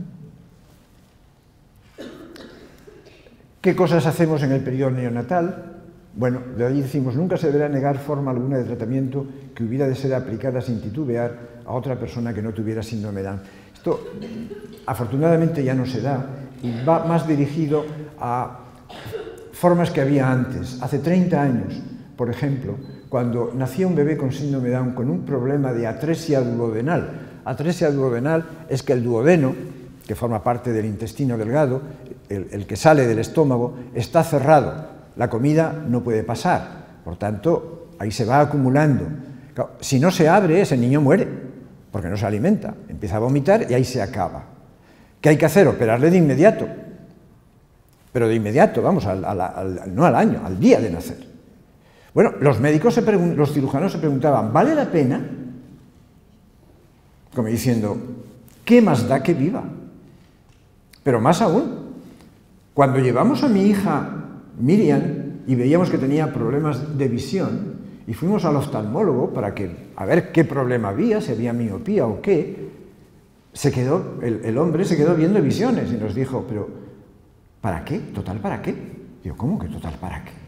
¿Qué cosas hacemos en el periodo neonatal? Bueno, de ahí decimos, nunca se deberá negar forma alguna de tratamiento que hubiera de ser aplicada sin titubear a otra persona que no tuviera síndrome de Down. Esto, afortunadamente, ya no se da y va más dirigido a formas que había antes. Hace treinta años, por ejemplo, cuando nacía un bebé con síndrome de Down con un problema de atresia duodenal. Atresia duodenal es que el duodeno, que forma parte del intestino delgado, el, el que sale del estómago, está cerrado. La comida no puede pasar, por tanto, ahí se va acumulando. Claro, si no se abre, ese niño muere, porque no se alimenta, empieza a vomitar y ahí se acaba. ¿Qué hay que hacer? Operarle de inmediato, pero de inmediato, vamos, al, al, al, no al año, al día de nacer. Bueno, los médicos, se los cirujanos se preguntaban, ¿vale la pena? Como diciendo, ¿qué más da que viva? Pero más aún, cuando llevamos a mi hija Miriam y veíamos que tenía problemas de visión y fuimos al oftalmólogo para que, a ver qué problema había, si había miopía o qué, se quedó, el, el hombre se quedó viendo visiones y nos dijo, pero ¿para qué? ¿Total para qué? Digo, ¿cómo que total para qué?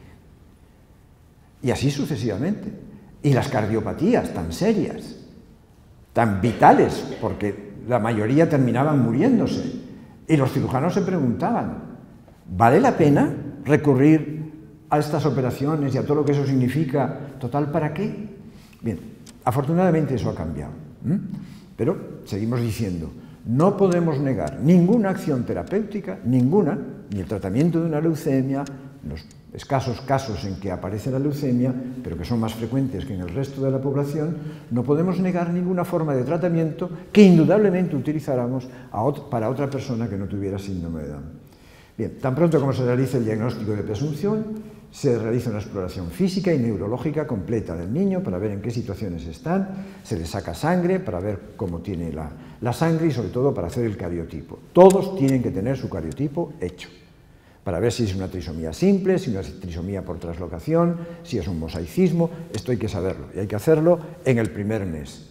Y así sucesivamente. Y las cardiopatías tan serias, tan vitales, porque la mayoría terminaban muriéndose. Y los cirujanos se preguntaban, ¿vale la pena recurrir a estas operaciones y a todo lo que eso significa? ¿Total para qué? Bien, afortunadamente eso ha cambiado. ¿eh? Pero seguimos diciendo, no podemos negar ninguna acción terapéutica, ninguna, ni el tratamiento de una leucemia, los escasos casos en que aparece la leucemia, pero que son más frecuentes que en el resto de la población, no podemos negar ninguna forma de tratamiento que indudablemente utilizáramos a ot- para otra persona que no tuviera síndrome de Down. Bien, tan pronto como se realice el diagnóstico de presunción, se realiza una exploración física y neurológica completa del niño para ver en qué situaciones están, se le saca sangre para ver cómo tiene la, la sangre y sobre todo para hacer el cariotipo. Todos tienen que tener su cariotipo hecho, para ver si es una trisomía simple, si es una trisomía por traslocación, si es un mosaicismo. Esto hay que saberlo y hay que hacerlo en el primer mes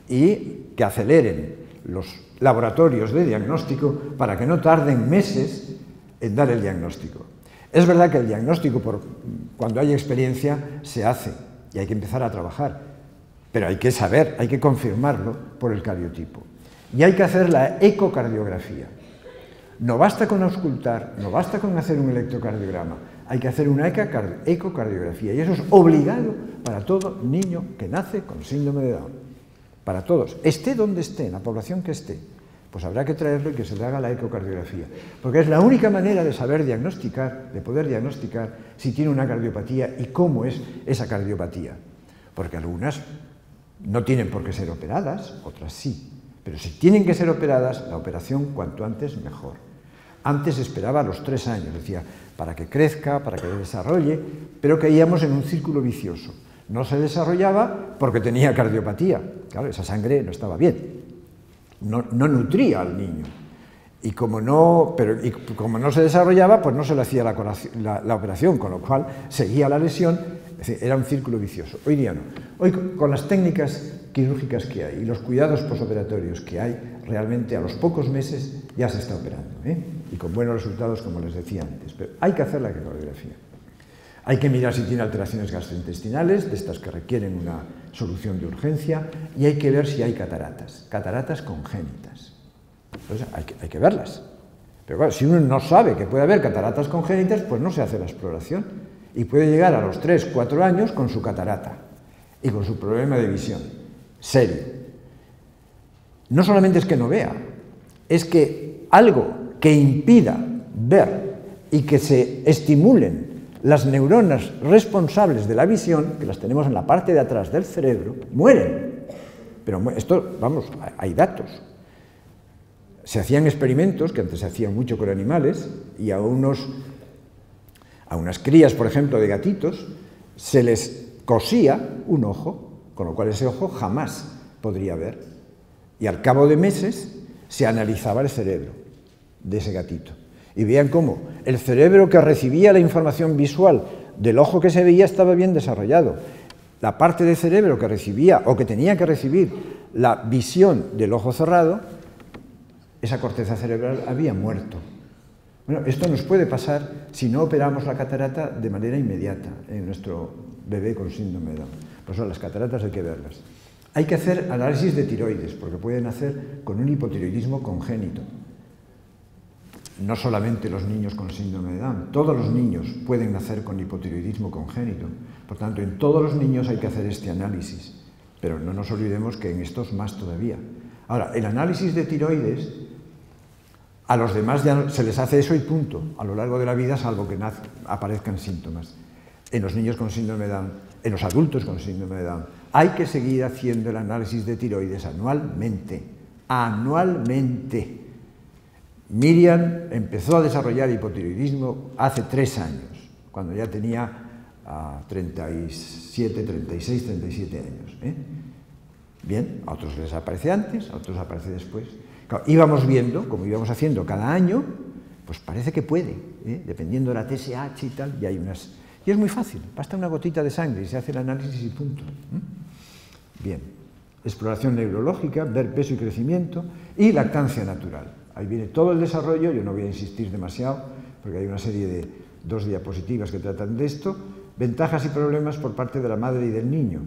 y que aceleren los laboratorios de diagnóstico para que no tarden meses en dar el diagnóstico. Es verdad que el diagnóstico, por, cuando hay experiencia, se hace y hay que empezar a trabajar, pero hay que saber, hay que confirmarlo por el cariotipo. Y hay que hacer la ecocardiografía. No basta con auscultar, no basta con hacer un electrocardiograma, hay que hacer una ecocardiografía y eso es obligado para todo niño que nace con síndrome de Down. Para todos, esté donde esté, en la población que esté. Pues habrá que traerlo y que se le haga la ecocardiografía, porque es la única manera de saber diagnosticar, de poder diagnosticar si tiene una cardiopatía y cómo es esa cardiopatía. Porque algunas no tienen por qué ser operadas, otras sí, pero si tienen que ser operadas, la operación cuanto antes mejor. Antes esperaba a los tres años, decía, para que crezca, para que desarrolle, pero caíamos en un círculo vicioso. No se desarrollaba porque tenía cardiopatía, claro, esa sangre no estaba bien. No, no nutría al niño y como, no, pero, y como no se desarrollaba, pues no se le hacía la, la, la operación, con lo cual seguía la lesión, es decir, era un círculo vicioso. Hoy día no. Hoy con las técnicas quirúrgicas que hay y los cuidados posoperatorios que hay, realmente a los pocos meses ya se está operando, ¿eh? Y con buenos resultados, como les decía antes, pero hay que hacer la ecocardiografía. Hay que mirar si tiene alteraciones gastrointestinales, de estas que requieren una solución de urgencia, y hay que ver si hay cataratas, cataratas congénitas. Entonces hay que, hay que verlas. Pero claro, si uno no sabe que puede haber cataratas congénitas, pues no se hace la exploración. Y puede llegar a los tres, cuatro años con su catarata y con su problema de visión serio. No solamente es que no vea, es que algo que impida ver y que se estimulen las neuronas responsables de la visión, que las tenemos en la parte de atrás del cerebro, mueren. Pero esto, vamos, hay datos. Se hacían experimentos, que antes se hacían mucho con animales, y a, unos, a unas crías, por ejemplo, de gatitos, se les cosía un ojo, con lo cual ese ojo jamás podría ver. Y al cabo de meses se analizaba el cerebro de ese gatito. Y veían cómo el cerebro que recibía la información visual del ojo que se veía estaba bien desarrollado. La parte del cerebro que recibía o que tenía que recibir la visión del ojo cerrado, esa corteza cerebral había muerto. Bueno, esto nos puede pasar si no operamos la catarata de manera inmediata en nuestro bebé con síndrome de Down. Por eso las cataratas hay que verlas. Hay que hacer análisis de tiroides, porque pueden nacer con un hipotiroidismo congénito. No solamente los niños con síndrome de Down, todos los niños pueden nacer con hipotiroidismo congénito. Por tanto, en todos los niños hay que hacer este análisis, pero no nos olvidemos que en estos más todavía. Ahora, el análisis de tiroides, a los demás ya se les hace eso y punto, a lo largo de la vida, salvo que aparezcan síntomas. En los niños con síndrome de Down, en los adultos con síndrome de Down, hay que seguir haciendo el análisis de tiroides anualmente, anualmente. Miriam empezó a desarrollar hipotiroidismo hace tres años, cuando ya tenía uh, treinta y siete, treinta y seis, treinta y siete años. ¿eh? Bien, a otros les aparece antes, a otros aparece después. Claro, íbamos viendo, como íbamos haciendo cada año, pues parece que puede, ¿eh? dependiendo de la T S H y tal, y hay unas... Y es muy fácil, basta una gotita de sangre y se hace el análisis y punto. ¿eh? Bien, exploración neurológica, ver peso y crecimiento, y lactancia natural. Ahí viene todo el desarrollo, yo no voy a insistir demasiado, porque hay una serie de dos diapositivas que tratan de esto, ventajas y problemas por parte de la madre y del niño.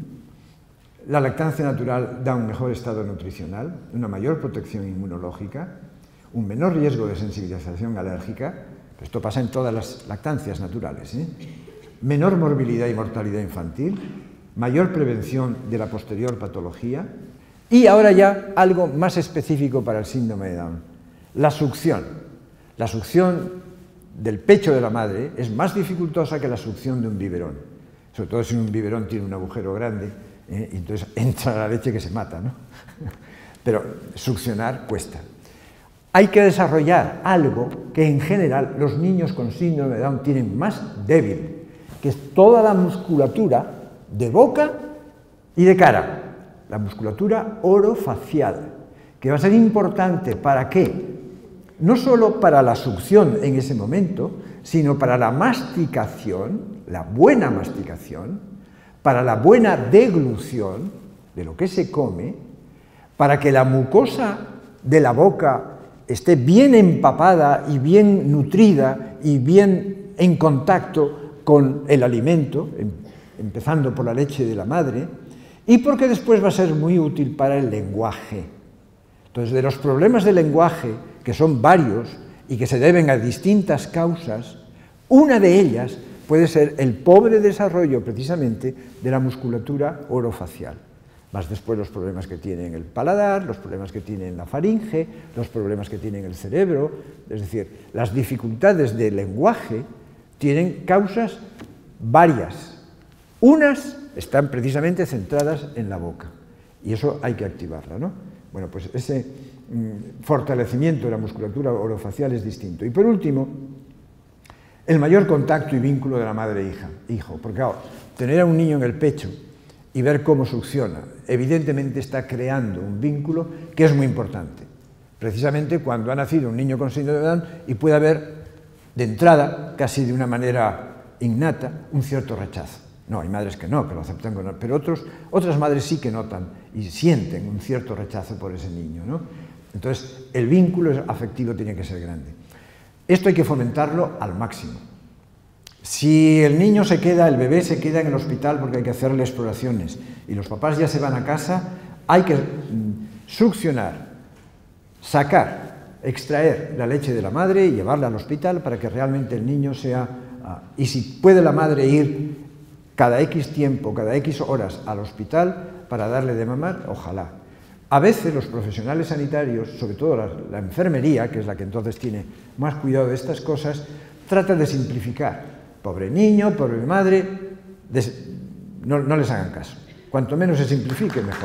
La lactancia natural da un mejor estado nutricional, una mayor protección inmunológica, un menor riesgo de sensibilización alérgica, esto pasa en todas las lactancias naturales, ¿eh? menor morbilidad y mortalidad infantil, mayor prevención de la posterior patología, y ahora ya algo más específico para el síndrome de Down. La succión. La succión del pecho de la madre es más dificultosa que la succión de un biberón. Sobre todo si un biberón tiene un agujero grande, ¿eh? y entonces entra la leche que se mata, ¿no? Pero succionar cuesta. Hay que desarrollar algo que en general los niños con síndrome de Down tienen más débil, que es toda la musculatura de boca y de cara. La musculatura orofacial, que va a ser importante para qué. No solo para la succión en ese momento, sino para la masticación, la buena masticación, para la buena deglución de lo que se come, para que la mucosa de la boca esté bien empapada y bien nutrida y bien en contacto con el alimento, empezando por la leche de la madre, y porque después va a ser muy útil para el lenguaje. Entonces, de los problemas del lenguaje, que son varios y que se deben a distintas causas, una de ellas puede ser el pobre desarrollo precisamente de la musculatura orofacial. Más después los problemas que tiene en el paladar, los problemas que tiene en la faringe, los problemas que tiene en el cerebro, es decir, las dificultades del lenguaje tienen causas varias. Unas están precisamente centradas en la boca y eso hay que activarla, ¿no? Bueno, pues ese mm, fortalecimiento de la musculatura orofacial es distinto. Y por último, el mayor contacto y vínculo de la madre e hija, hijo, porque claro, tener a un niño en el pecho y ver cómo succiona, evidentemente está creando un vínculo que es muy importante. Precisamente cuando ha nacido un niño con síndrome de Down y puede haber, de entrada, casi de una manera innata, un cierto rechazo. No, hay madres que no, que lo aceptan, con, pero otros, otras madres sí que notan y sienten un cierto rechazo por ese niño, ¿no? Entonces, el vínculo afectivo tiene que ser grande. Esto hay que fomentarlo al máximo. Si el niño se queda, el bebé se queda en el hospital porque hay que hacerle exploraciones y los papás ya se van a casa, hay que succionar, sacar, extraer la leche de la madre y llevarla al hospital para que realmente el niño sea... Y si puede la madre ir cada X tiempo, cada X horas al hospital para darle de mamar, ojalá. A veces los profesionales sanitarios, sobre todo la, la enfermería, que es la que entonces tiene más cuidado de estas cosas, tratan de simplificar. Pobre niño, pobre madre, des, no, no les hagan caso. Cuanto menos se simplifique, mejor.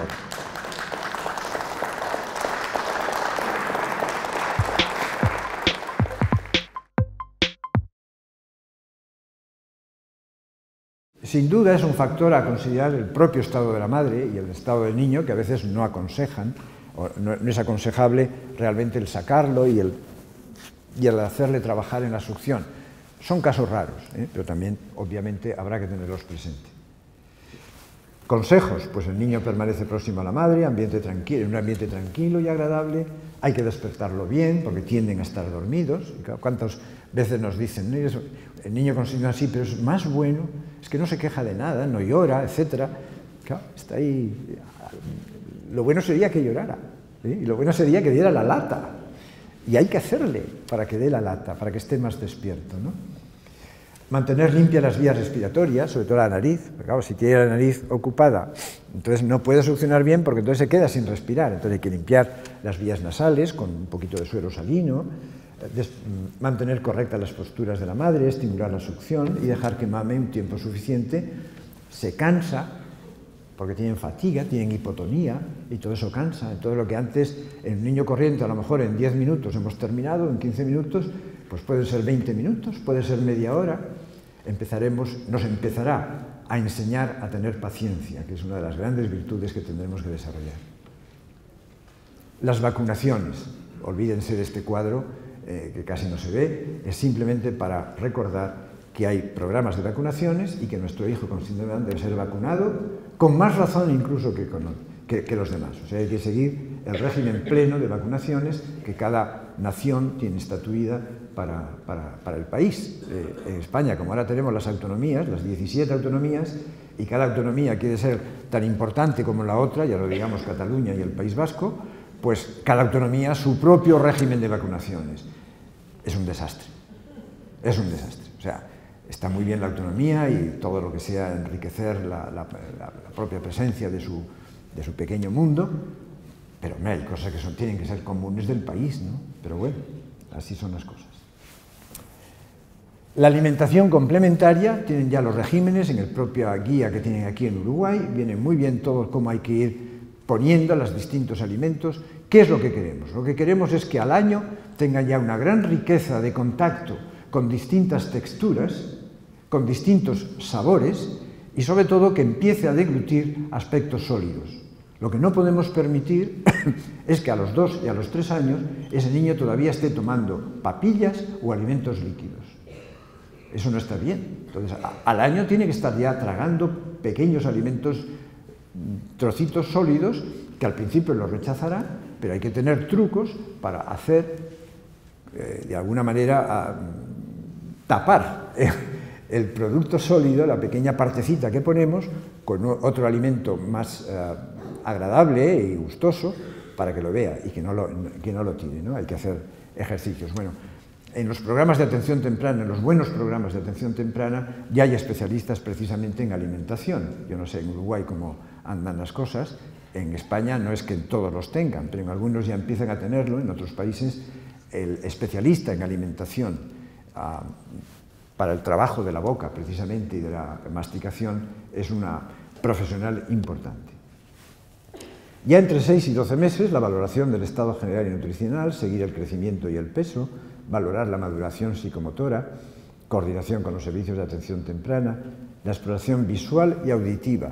Sin duda es un factor a considerar el propio estado de la madre y el estado del niño, que a veces no aconsejan, o no, no es aconsejable realmente el sacarlo y el, y el hacerle trabajar en la succión. Son casos raros, ¿eh? Pero también, obviamente, habrá que tenerlos presentes. Consejos, pues el niño permanece próximo a la madre, ambiente tranquilo, en un ambiente tranquilo y agradable, hay que despertarlo bien, porque tienden a estar dormidos. ¿Cuántas veces nos dicen, no, el niño con signo así, pero es más bueno, es que no se queja de nada, no llora, etcétera? Claro, está ahí. Lo bueno sería que llorara, ¿eh? Y lo bueno sería que diera la lata. Y hay que hacerle para que dé la lata, para que esté más despierto, ¿no? Mantener limpias las vías respiratorias, sobre todo la nariz, porque claro, si tiene la nariz ocupada, entonces no puede succionar bien porque entonces se queda sin respirar. Entonces hay que limpiar las vías nasales con un poquito de suero salino, des, mantener correctas las posturas de la madre, estimular la succión y dejar que mame un tiempo suficiente. Se cansa, porque tienen fatiga, tienen hipotonía, y todo eso cansa. Todo lo que antes, en un niño corriente, a lo mejor en diez minutos hemos terminado, en quince minutos, pues puede ser veinte minutos, puede ser media hora. Empezaremos, nos empezará a enseñar a tener paciencia, que es una de las grandes virtudes que tendremos que desarrollar. Las vacunaciones, olvídense de este cuadro, eh, que casi no se ve, es simplemente para recordar que hay programas de vacunaciones y que nuestro hijo con síndrome de Down debe ser vacunado con más razón incluso que, con, que, que los demás. O sea, hay que seguir el régimen pleno de vacunaciones que cada nación tiene estatuida para, para, para el país. Eh, en España, como ahora tenemos las autonomías, las diecisiete autonomías, y cada autonomía quiere ser tan importante como la otra, ya lo digamos Cataluña y el País Vasco, pues cada autonomía su propio régimen de vacunaciones. Es un desastre, es un desastre. O sea, está muy bien la autonomía y todo lo que sea enriquecer la, la, la, la propia presencia de su, de su pequeño mundo, pero no hay cosas que son, tienen que ser comunes del país, ¿no? Pero bueno, así son las cosas. La alimentación complementaria, tienen ya los regímenes en la propia guía que tienen aquí en Uruguay, viene muy bien todo cómo hay que ir poniendo los distintos alimentos. ¿Qué es lo que queremos? Lo que queremos es que al año tengan ya una gran riqueza de contacto con distintas texturas, con distintos sabores y sobre todo que empiece a deglutir aspectos sólidos. Lo que no podemos permitir es que a los dos y a los tres años ese niño todavía esté tomando papillas o alimentos líquidos. Eso no está bien. Entonces, al año tiene que estar ya tragando pequeños alimentos, trocitos sólidos, que al principio los rechazará, pero hay que tener trucos para hacer, eh, de alguna manera, a, tapar eh, el producto sólido, la pequeña partecita que ponemos, con otro alimento más eh, agradable y gustoso, para que lo vea y que no lo, que no lo tire, ¿no? Hay que hacer ejercicios. Bueno, en los programas de atención temprana, en los buenos programas de atención temprana, ya hay especialistas precisamente en alimentación. Yo no sé en Uruguay cómo andan las cosas, en España no es que todos los tengan, pero en algunos ya empiezan a tenerlo, en otros países el especialista en alimentación uh, para el trabajo de la boca precisamente y de la masticación es una profesional importante. Ya entre seis y doce meses, la valoración del estado general y nutricional, seguir el crecimiento y el peso, valorar la maduración psicomotora, coordinación con los servicios de atención temprana, la exploración visual y auditiva.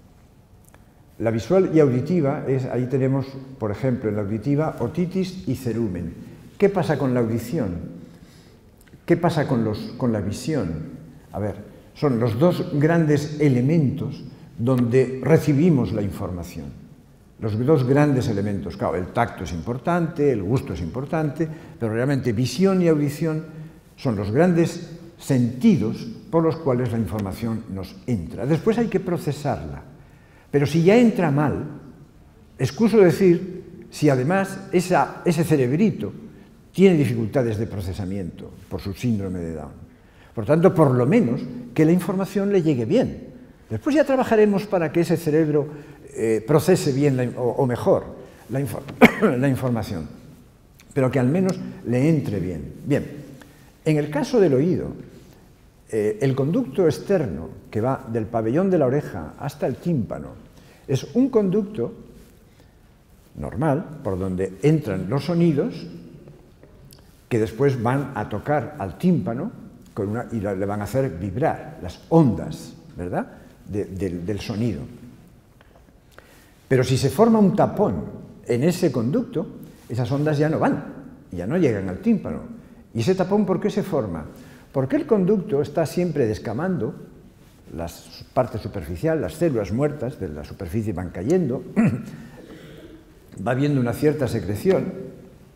La visual y auditiva, es, ahí tenemos, por ejemplo, en la auditiva, otitis y cerumen. ¿Qué pasa con la audición? ¿Qué pasa con, los, con la visión? A ver, son los dos grandes elementos donde recibimos la información. Los dos grandes elementos, claro, el tacto es importante, el gusto es importante, pero realmente visión y audición son los grandes sentidos por los cuales la información nos entra. Después hay que procesarla. Pero si ya entra mal, excuso decir, si además esa, ese cerebrito tiene dificultades de procesamiento por su síndrome de Down. Por tanto, por lo menos, que la información le llegue bien. Después ya trabajaremos para que ese cerebro eh, procese bien la, o, o mejor la, infor la información, pero que al menos le entre bien. Bien, en el caso del oído, eh, el conducto externo que va del pabellón de la oreja hasta el tímpano es un conducto normal por donde entran los sonidos que después van a tocar al tímpano con una, y le van a hacer vibrar las ondas, ¿verdad?, de, de, del sonido. Pero si se forma un tapón en ese conducto, esas ondas ya no van, ya no llegan al tímpano. ¿Y ese tapón por qué se forma? Porque el conducto está siempre descamando, la parte superficial, las células muertas de la superficie van cayendo, va habiendo una cierta secreción,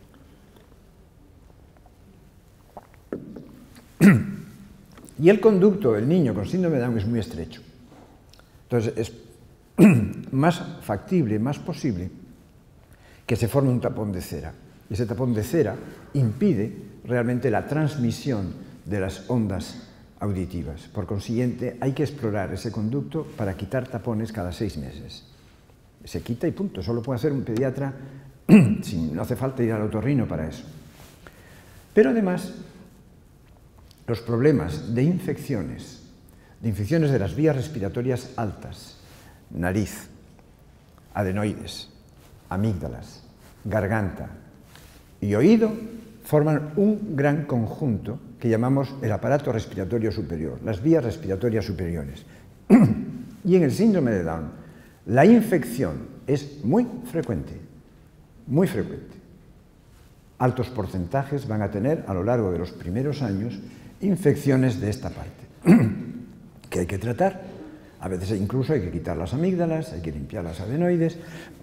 y el conducto del niño con síndrome de Down es muy estrecho. Entonces es más factible, más posible que se forme un tapón de cera. Y ese tapón de cera impide realmente la transmisión de las ondas auditivas. Por consiguiente, hay que explorar ese conducto para quitar tapones cada seis meses. Se quita y punto. Eso lo puede hacer un pediatra, sin, no hace falta ir al otorrino para eso. Pero además, los problemas de infecciones, de infecciones de las vías respiratorias altas, nariz, adenoides, amígdalas, garganta y oído, forman un gran conjunto que llamamos el aparato respiratorio superior, las vías respiratorias superiores. Y en el síndrome de Down, la infección es muy frecuente, muy frecuente. Altos porcentajes van a tener a lo largo de los primeros años infecciones de esta parte, que hay que tratar. A veces incluso hay que quitar las amígdalas, hay que limpiar las adenoides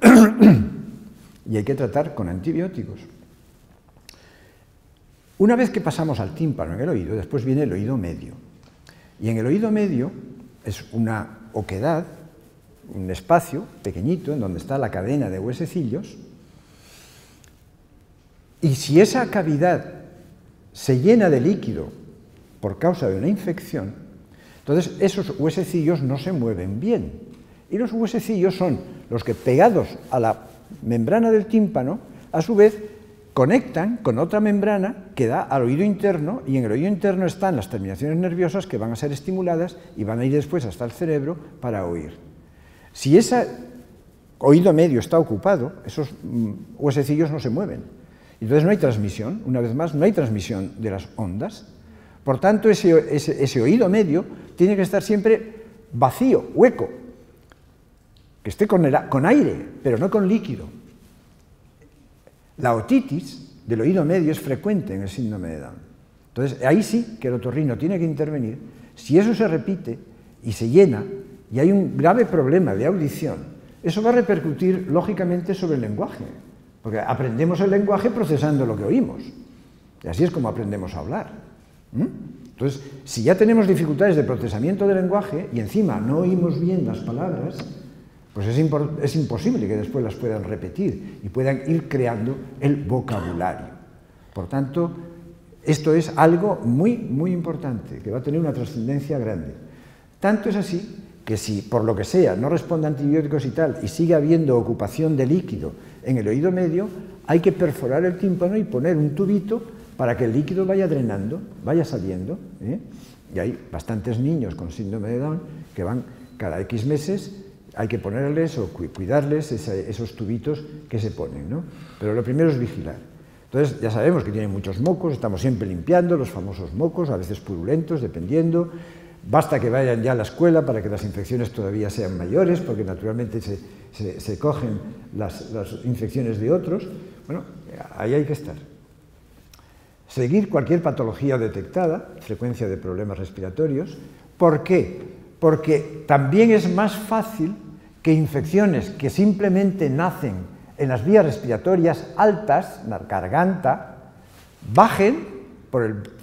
y hay que tratar con antibióticos. Una vez que pasamos al tímpano en el oído, después viene el oído medio. Y en el oído medio es una oquedad, un espacio pequeñito en donde está la cadena de huesecillos, y si esa cavidad se llena de líquido por causa de una infección, entonces esos huesecillos no se mueven bien. Y los huesecillos son los que, pegados a la membrana del tímpano, a su vez conectan con otra membrana que da al oído interno, y en el oído interno están las terminaciones nerviosas que van a ser estimuladas y van a ir después hasta el cerebro para oír. Si ese oído medio está ocupado, esos huesecillos no se mueven. Entonces no hay transmisión, una vez más, no hay transmisión de las ondas. Por tanto, ese, ese, ese oído medio tiene que estar siempre vacío, hueco, que esté con, el, con aire, pero no con líquido. La otitis del oído medio es frecuente en el síndrome de Down. Entonces, ahí sí que el otorrino tiene que intervenir. Si eso se repite y se llena, y hay un grave problema de audición, eso va a repercutir lógicamente sobre el lenguaje, porque aprendemos el lenguaje procesando lo que oímos. Y así es como aprendemos a hablar. ¿Mm? Entonces, si ya tenemos dificultades de procesamiento del lenguaje y encima no oímos bien las palabras, pues es, es imposible que después las puedan repetir y puedan ir creando el vocabulario. Por tanto, esto es algo muy, muy importante, que va a tener una trascendencia grande. Tanto es así que si, por lo que sea, no responde a antibióticos y tal, y sigue habiendo ocupación de líquido en el oído medio, hay que perforar el tímpano y poner un tubito para que el líquido vaya drenando, vaya saliendo, ¿eh? Y hay bastantes niños con síndrome de Down que van cada X meses, hay que ponerles o cuidarles ese, esos tubitos que se ponen, ¿no? Pero lo primero es vigilar. Entonces, ya sabemos que tienen muchos mocos, estamos siempre limpiando los famosos mocos, a veces purulentos, dependiendo. Basta que vayan ya a la escuela para que las infecciones todavía sean mayores, porque naturalmente se, se, se cogen las, las infecciones de otros. Bueno, ahí hay que estar. Seguir cualquier patología detectada, frecuencia de problemas respiratorios. ¿Por qué? Porque también es más fácil que infecciones que simplemente nacen en las vías respiratorias altas, la garganta, bajen por el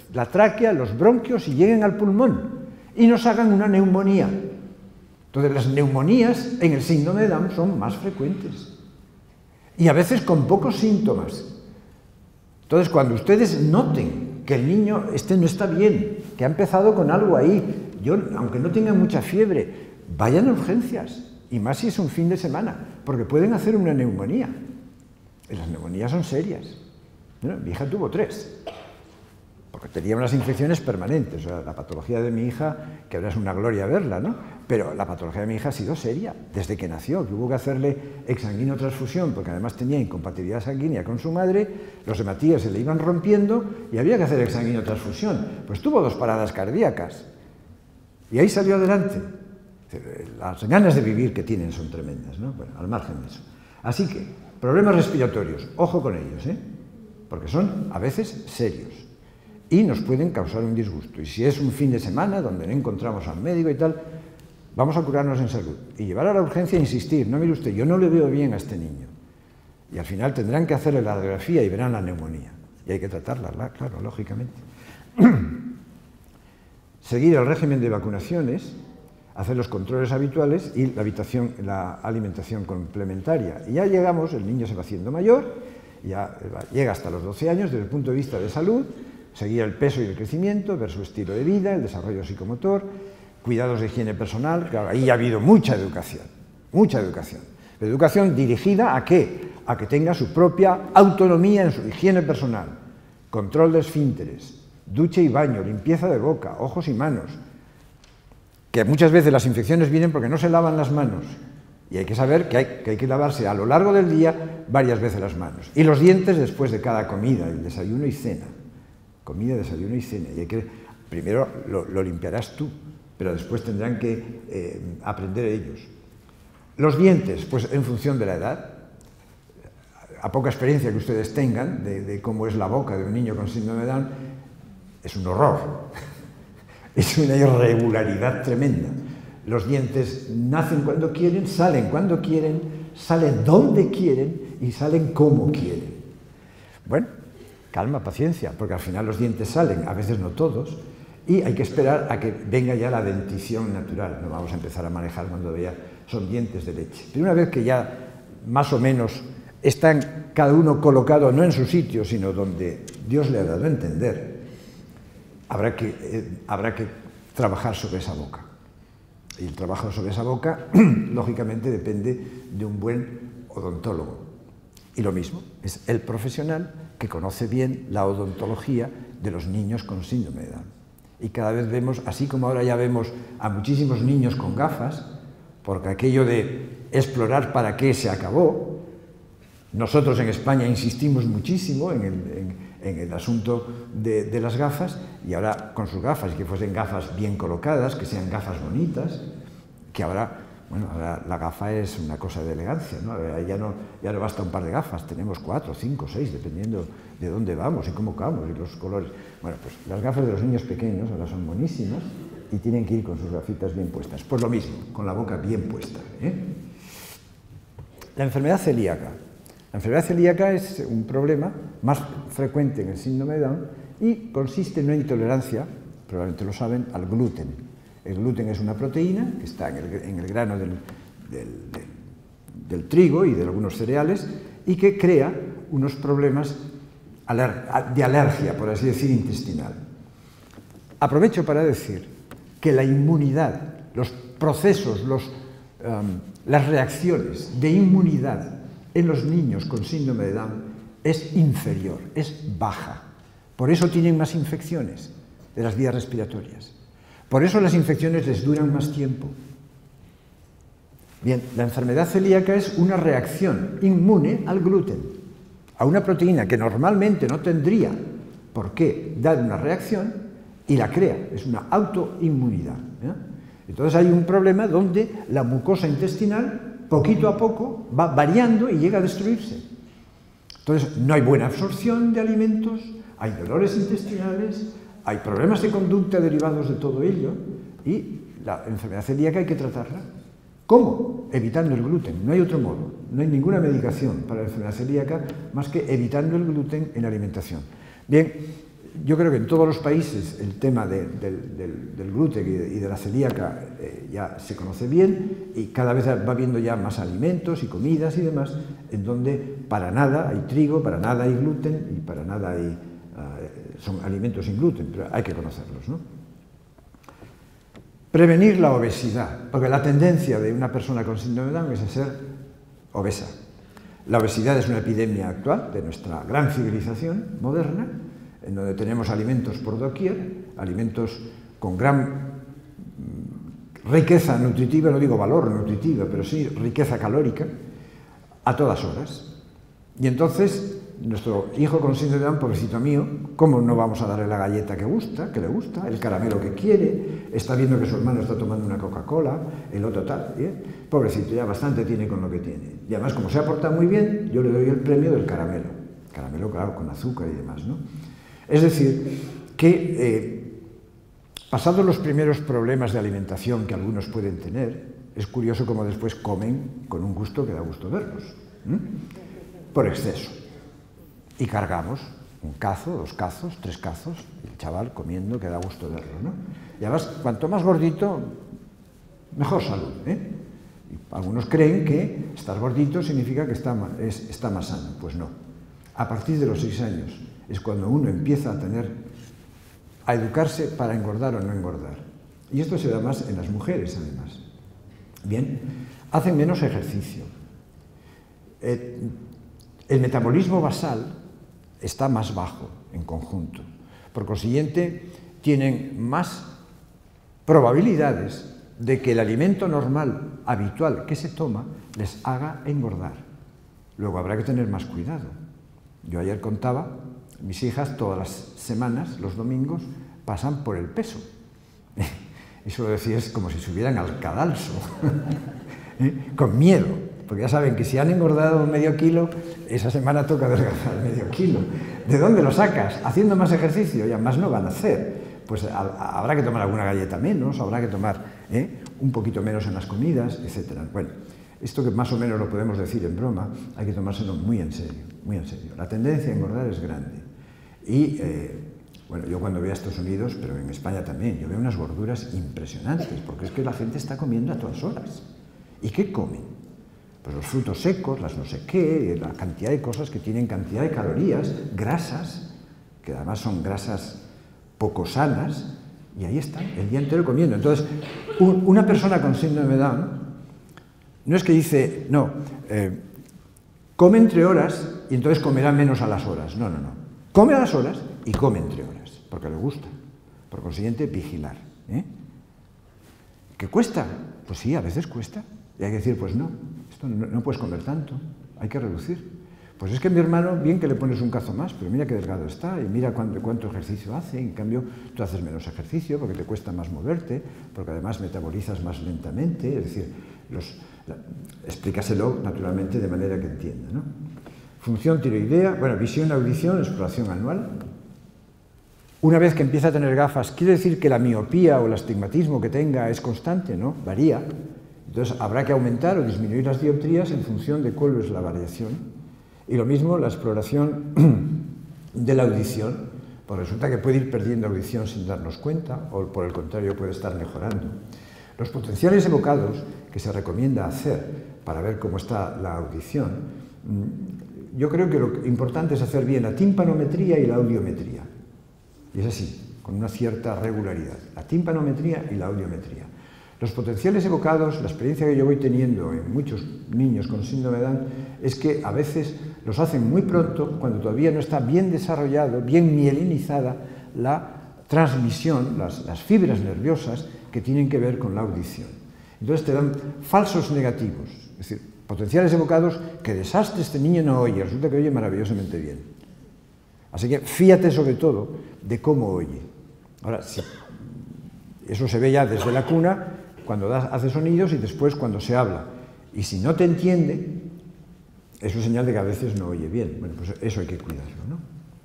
la tráquea, los bronquios y lleguen al pulmón y nos hagan una neumonía. Entonces, las neumonías en el síndrome de Down son más frecuentes y a veces con pocos síntomas. Entonces, cuando ustedes noten que el niño este no está bien, que ha empezado con algo ahí, yo, aunque no tenga mucha fiebre, vayan a urgencias, y más si es un fin de semana, porque pueden hacer una neumonía. Y las neumonías son serias. Bueno, mi hija tuvo tres, porque tenía unas infecciones permanentes. O sea, la patología de mi hija, que ahora es una gloria verla, ¿no? Pero la patología de mi hija ha sido seria desde que nació, que hubo que hacerle exsanguino-transfusión, porque además tenía incompatibilidad sanguínea con su madre, los hematíes se le iban rompiendo y había que hacer exsanguino-transfusión. Pues tuvo dos paradas cardíacas y ahí salió adelante. Las ganas de vivir que tienen son tremendas, ¿no? Bueno, al margen de eso. Así que, problemas respiratorios, ojo con ellos, ¿eh? Porque son a veces serios y nos pueden causar un disgusto. Y si es un fin de semana donde no encontramos al médico y tal, vamos a curarnos en salud. Y llevar a la urgencia e insistir, no, mire usted, yo no le veo bien a este niño. Y al final tendrán que hacerle la radiografía y verán la neumonía. Y hay que tratarla, claro, lógicamente. Seguir el régimen de vacunaciones, hacer los controles habituales y la, habitación, la alimentación complementaria. Y ya llegamos, el niño se va haciendo mayor, ya llega hasta los doce años desde el punto de vista de salud, seguir el peso y el crecimiento, ver su estilo de vida, el desarrollo psicomotor, cuidados de higiene personal, claro, ahí ha habido mucha educación, mucha educación. Educación dirigida ¿a qué? A que tenga su propia autonomía en su higiene personal, control de esfínteres, ducha y baño, limpieza de boca, ojos y manos, que muchas veces las infecciones vienen porque no se lavan las manos, y hay que saber que hay, que hay que lavarse a lo largo del día varias veces las manos, y los dientes después de cada comida, el desayuno y cena, comida, desayuno y cena, y hay que, primero lo, lo limpiarás tú, pero después tendrán que eh, aprender ellos. Los dientes, pues en función de la edad, a poca experiencia que ustedes tengan de, de cómo es la boca de un niño con síndrome de Down, es un horror, es una irregularidad tremenda. Los dientes nacen cuando quieren, salen cuando quieren, salen donde quieren y salen como quieren. Bueno, calma, paciencia, porque al final los dientes salen, a veces no todos, y hay que esperar a que venga ya la dentición natural. No vamos a empezar a manejar cuando ya son dientes de leche. Pero una vez que ya más o menos están cada uno colocado no en su sitio, sino donde Dios le ha dado a entender, habrá que, eh, habrá que trabajar sobre esa boca. Y el trabajo sobre esa boca, lógicamente, depende de un buen odontólogo. Y lo mismo, es el profesional que conoce bien la odontología de los niños con síndrome de Down. Y cada vez vemos, así como ahora ya vemos a muchísimos niños con gafas, porque aquello de explorar para qué se acabó. Nosotros en España insistimos muchísimo en el, en, en el asunto de, de las gafas, y ahora con sus gafas, que fuesen gafas bien colocadas, que sean gafas bonitas, que ahora, bueno, ahora la gafa es una cosa de elegancia, ¿no? Ya no, ya no basta un par de gafas, tenemos cuatro, cinco, seis, dependiendo de dónde vamos y cómo vamos y los colores. Bueno, pues las gafas de los niños pequeños ahora son buenísimas y tienen que ir con sus gafitas bien puestas. Pues lo mismo, con la boca bien puesta, ¿eh? La enfermedad celíaca. La enfermedad celíaca es un problema más frecuente en el síndrome de Down y consiste en una intolerancia, probablemente lo saben, al gluten. El gluten es una proteína que está en el, en el grano del, del, del, del trigo y de algunos cereales y que crea unos problemas de alergia, por así decir, intestinal. Aprovecho para decir que la inmunidad, los procesos, los, um, las reacciones de inmunidad en los niños con síndrome de Down es inferior, es baja. Por eso tienen más infecciones de las vías respiratorias. Por eso las infecciones les duran más tiempo. Bien, la enfermedad celíaca es una reacción inmune al gluten, a una proteína que normalmente no tendría por qué dar una reacción y la crea, es una autoinmunidad, ¿eh? Entonces hay un problema donde la mucosa intestinal poquito a poco va variando y llega a destruirse. Entonces no hay buena absorción de alimentos, hay dolores intestinales, hay problemas de conducta derivados de todo ello y la enfermedad celíaca hay que tratarla. ¿Cómo? Evitando el gluten, no hay otro modo. No hay ninguna medicación para la enfermedad celíaca más que evitando el gluten en la alimentación. Bien, yo creo que en todos los países el tema de, del, del, del gluten y de, y de la celíaca eh, ya se conoce bien y cada vez va habiendo ya más alimentos y comidas y demás en donde para nada hay trigo, para nada hay gluten y para nada hay, uh, son alimentos sin gluten, pero hay que conocerlos, ¿no? Prevenir la obesidad, porque la tendencia de una persona con síndrome de Down es a ser obesa. La obesidad es una epidemia actual de nuestra gran civilización moderna, en donde tenemos alimentos por doquier, alimentos con gran riqueza nutritiva, no digo valor nutritivo, pero sí riqueza calórica, a todas horas. Y entonces, nuestro hijo con síndrome de Down, pobrecito mío, ¿cómo no vamos a darle la galleta que gusta, que le gusta, el caramelo que quiere? Está viendo que su hermano está tomando una Coca-Cola, el otro tal, ¿eh? Pobrecito, ya bastante tiene con lo que tiene. Y además, como se ha portado muy bien, yo le doy el premio del caramelo. Caramelo, claro, con azúcar y demás, ¿no? Es decir, que eh, pasados los primeros problemas de alimentación que algunos pueden tener, es curioso cómo después comen con un gusto que da gusto verlos, ¿eh? Por exceso. Y cargamos un cazo, dos cazos, tres cazos, el chaval comiendo que da gusto verlo, ¿no? Y además, cuanto más gordito, mejor salud, ¿eh? Y algunos creen que estar gordito significa que está, es, está más sano. Pues no. A partir de los seis años es cuando uno empieza a tener, a educarse para engordar o no engordar. Y esto se da más en las mujeres, además. Bien, hacen menos ejercicio. Eh, el metabolismo basal está más bajo en conjunto. Por consiguiente, tienen más probabilidades de que el alimento normal, habitual que se toma, les haga engordar. Luego habrá que tener más cuidado. Yo ayer contaba, mis hijas todas las semanas, los domingos, pasan por el peso. Eso lo decía, es como si subieran al cadalso, ¿eh? Con miedo, porque ya saben que si han engordado medio kilo, esa semana toca adelgazar medio kilo. ¿De dónde lo sacas? Haciendo más ejercicio, y además no van a hacer. Pues a, habrá que tomar alguna galleta menos, habrá que tomar ¿eh? un poquito menos en las comidas, etcétera. Bueno, esto que más o menos lo podemos decir en broma, hay que tomárselo muy en serio, muy en serio. La tendencia a engordar es grande. Y, eh, bueno, yo cuando voy a Estados Unidos, pero en España también, yo veo unas gorduras impresionantes, porque es que la gente está comiendo a todas horas. ¿Y qué comen? Pues los frutos secos, las no sé qué, la cantidad de cosas que tienen cantidad de calorías, grasas, que además son grasas poco sanas, y ahí están, el día entero comiendo. Entonces, un, una persona con síndrome de Down no es que dice, no, eh, come entre horas y entonces comerá menos a las horas. No, no, no. Come a las horas y come entre horas, porque le gusta. Por consiguiente, vigilar. ¿eh? ¿Qué cuesta? Pues sí, a veces cuesta. Y hay que decir, pues no, esto no, no puedes comer tanto, hay que reducir. Pues es que mi hermano, bien que le pones un cazo más, pero mira qué delgado está, y mira cuánto, cuánto ejercicio hace, en cambio tú haces menos ejercicio porque te cuesta más moverte, porque además metabolizas más lentamente, es decir, los, la, explícaselo naturalmente de manera que entienda, ¿no? Función tiroidea, bueno, visión, audición, exploración anual. Una vez que empieza a tener gafas, ¿quiere decir que la miopía o el astigmatismo que tenga es constante? ¿No? Varía. Entonces habrá que aumentar o disminuir las dioptrías en función de cuál es la variación. Y lo mismo la exploración de la audición, pues resulta que puede ir perdiendo audición sin darnos cuenta, o por el contrario puede estar mejorando. Los potenciales evocados que se recomienda hacer para ver cómo está la audición, yo creo que lo importante es hacer bien la timpanometría y la audiometría. Y es así, con una cierta regularidad, la timpanometría y la audiometría. Los potenciales evocados, la experiencia que yo voy teniendo en muchos niños con síndrome de Down, es que a veces los hacen muy pronto, cuando todavía no está bien desarrollado, bien mielinizada la transmisión, las, las fibras nerviosas que tienen que ver con la audición. Entonces te dan falsos negativos, es decir, potenciales evocados, qué desastre, este niño no oye, resulta que oye maravillosamente bien. Así que fíjate sobre todo de cómo oye. Ahora, si eso se ve ya desde la cuna, cuando da, hace sonidos y después cuando se habla. Y si no te entiende, eso es señal de que a veces no oye bien. Bueno, pues eso hay que cuidarlo, ¿no?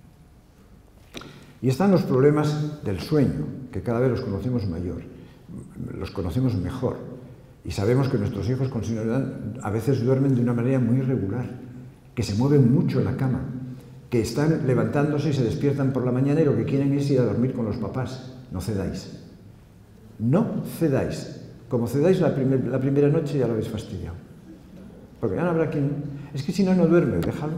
Y están los problemas del sueño, que cada vez los conocemos mayor, los conocemos mejor. Y sabemos que nuestros hijos con síndrome de Down a veces duermen de una manera muy irregular, que se mueven mucho en la cama, que están levantándose y se despiertan por la mañana y lo que quieren es ir a dormir con los papás. No cedáis. No cedáis. Como cedáis la, primer, la primera noche ya lo habéis fastidiado. Porque ya no habrá quien... Es que si no, no duerme, déjalo.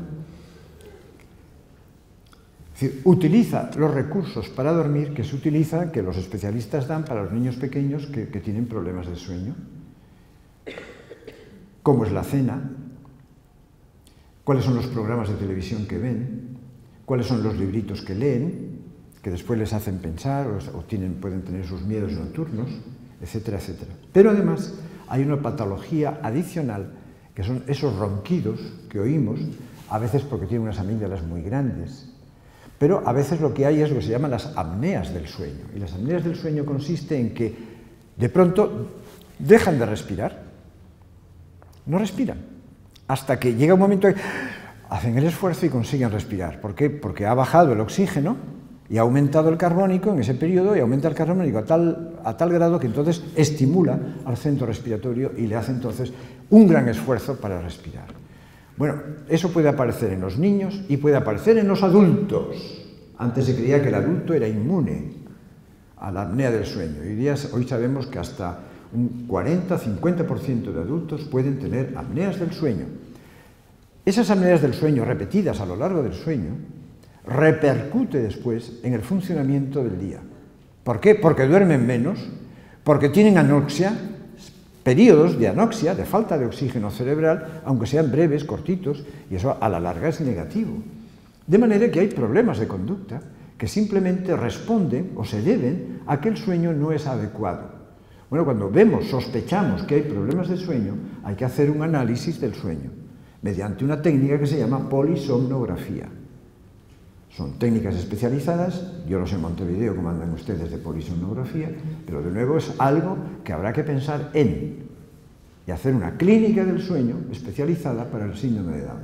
Es decir, utiliza los recursos para dormir que se utilizan, que los especialistas dan para los niños pequeños que, que tienen problemas de sueño. ¿Cómo es la cena? ¿Cuáles son los programas de televisión que ven? ¿Cuáles son los libritos que leen? Que después les hacen pensar o, o tienen, pueden tener sus miedos nocturnos, etcétera, etcétera. Pero además hay una patología adicional, que son esos ronquidos que oímos, a veces porque tienen unas amígdalas muy grandes, pero a veces lo que hay es lo que se llaman las apneas del sueño. Y las apneas del sueño consiste en que de pronto dejan de respirar, no respiran, hasta que llega un momento en que hacen el esfuerzo y consiguen respirar. ¿Por qué? Porque ha bajado el oxígeno y ha aumentado el carbónico en ese periodo, y aumenta el carbónico a tal, a tal grado que entonces estimula al centro respiratorio y le hace entonces un gran esfuerzo para respirar. Bueno, eso puede aparecer en los niños y puede aparecer en los adultos. Antes se creía que el adulto era inmune a la apnea del sueño. Hoy día, hoy sabemos que hasta un cuarenta a cincuenta por ciento de adultos pueden tener apneas del sueño. Esas apneas del sueño repetidas a lo largo del sueño repercute después en el funcionamiento del día. ¿Por qué? Porque duermen menos, porque tienen anoxia, periodos de anoxia, de falta de oxígeno cerebral, aunque sean breves, cortitos, y eso a la larga es negativo. De manera que hay problemas de conducta que simplemente responden o se deben a que el sueño no es adecuado. Bueno, cuando vemos, sospechamos que hay problemas de sueño, hay que hacer un análisis del sueño, mediante una técnica que se llama polisomnografía. Son técnicas especializadas, yo no sé en Montevideo cómo andan ustedes de polisomnografía, pero de nuevo es algo que habrá que pensar en y hacer una clínica del sueño especializada para el síndrome de Down.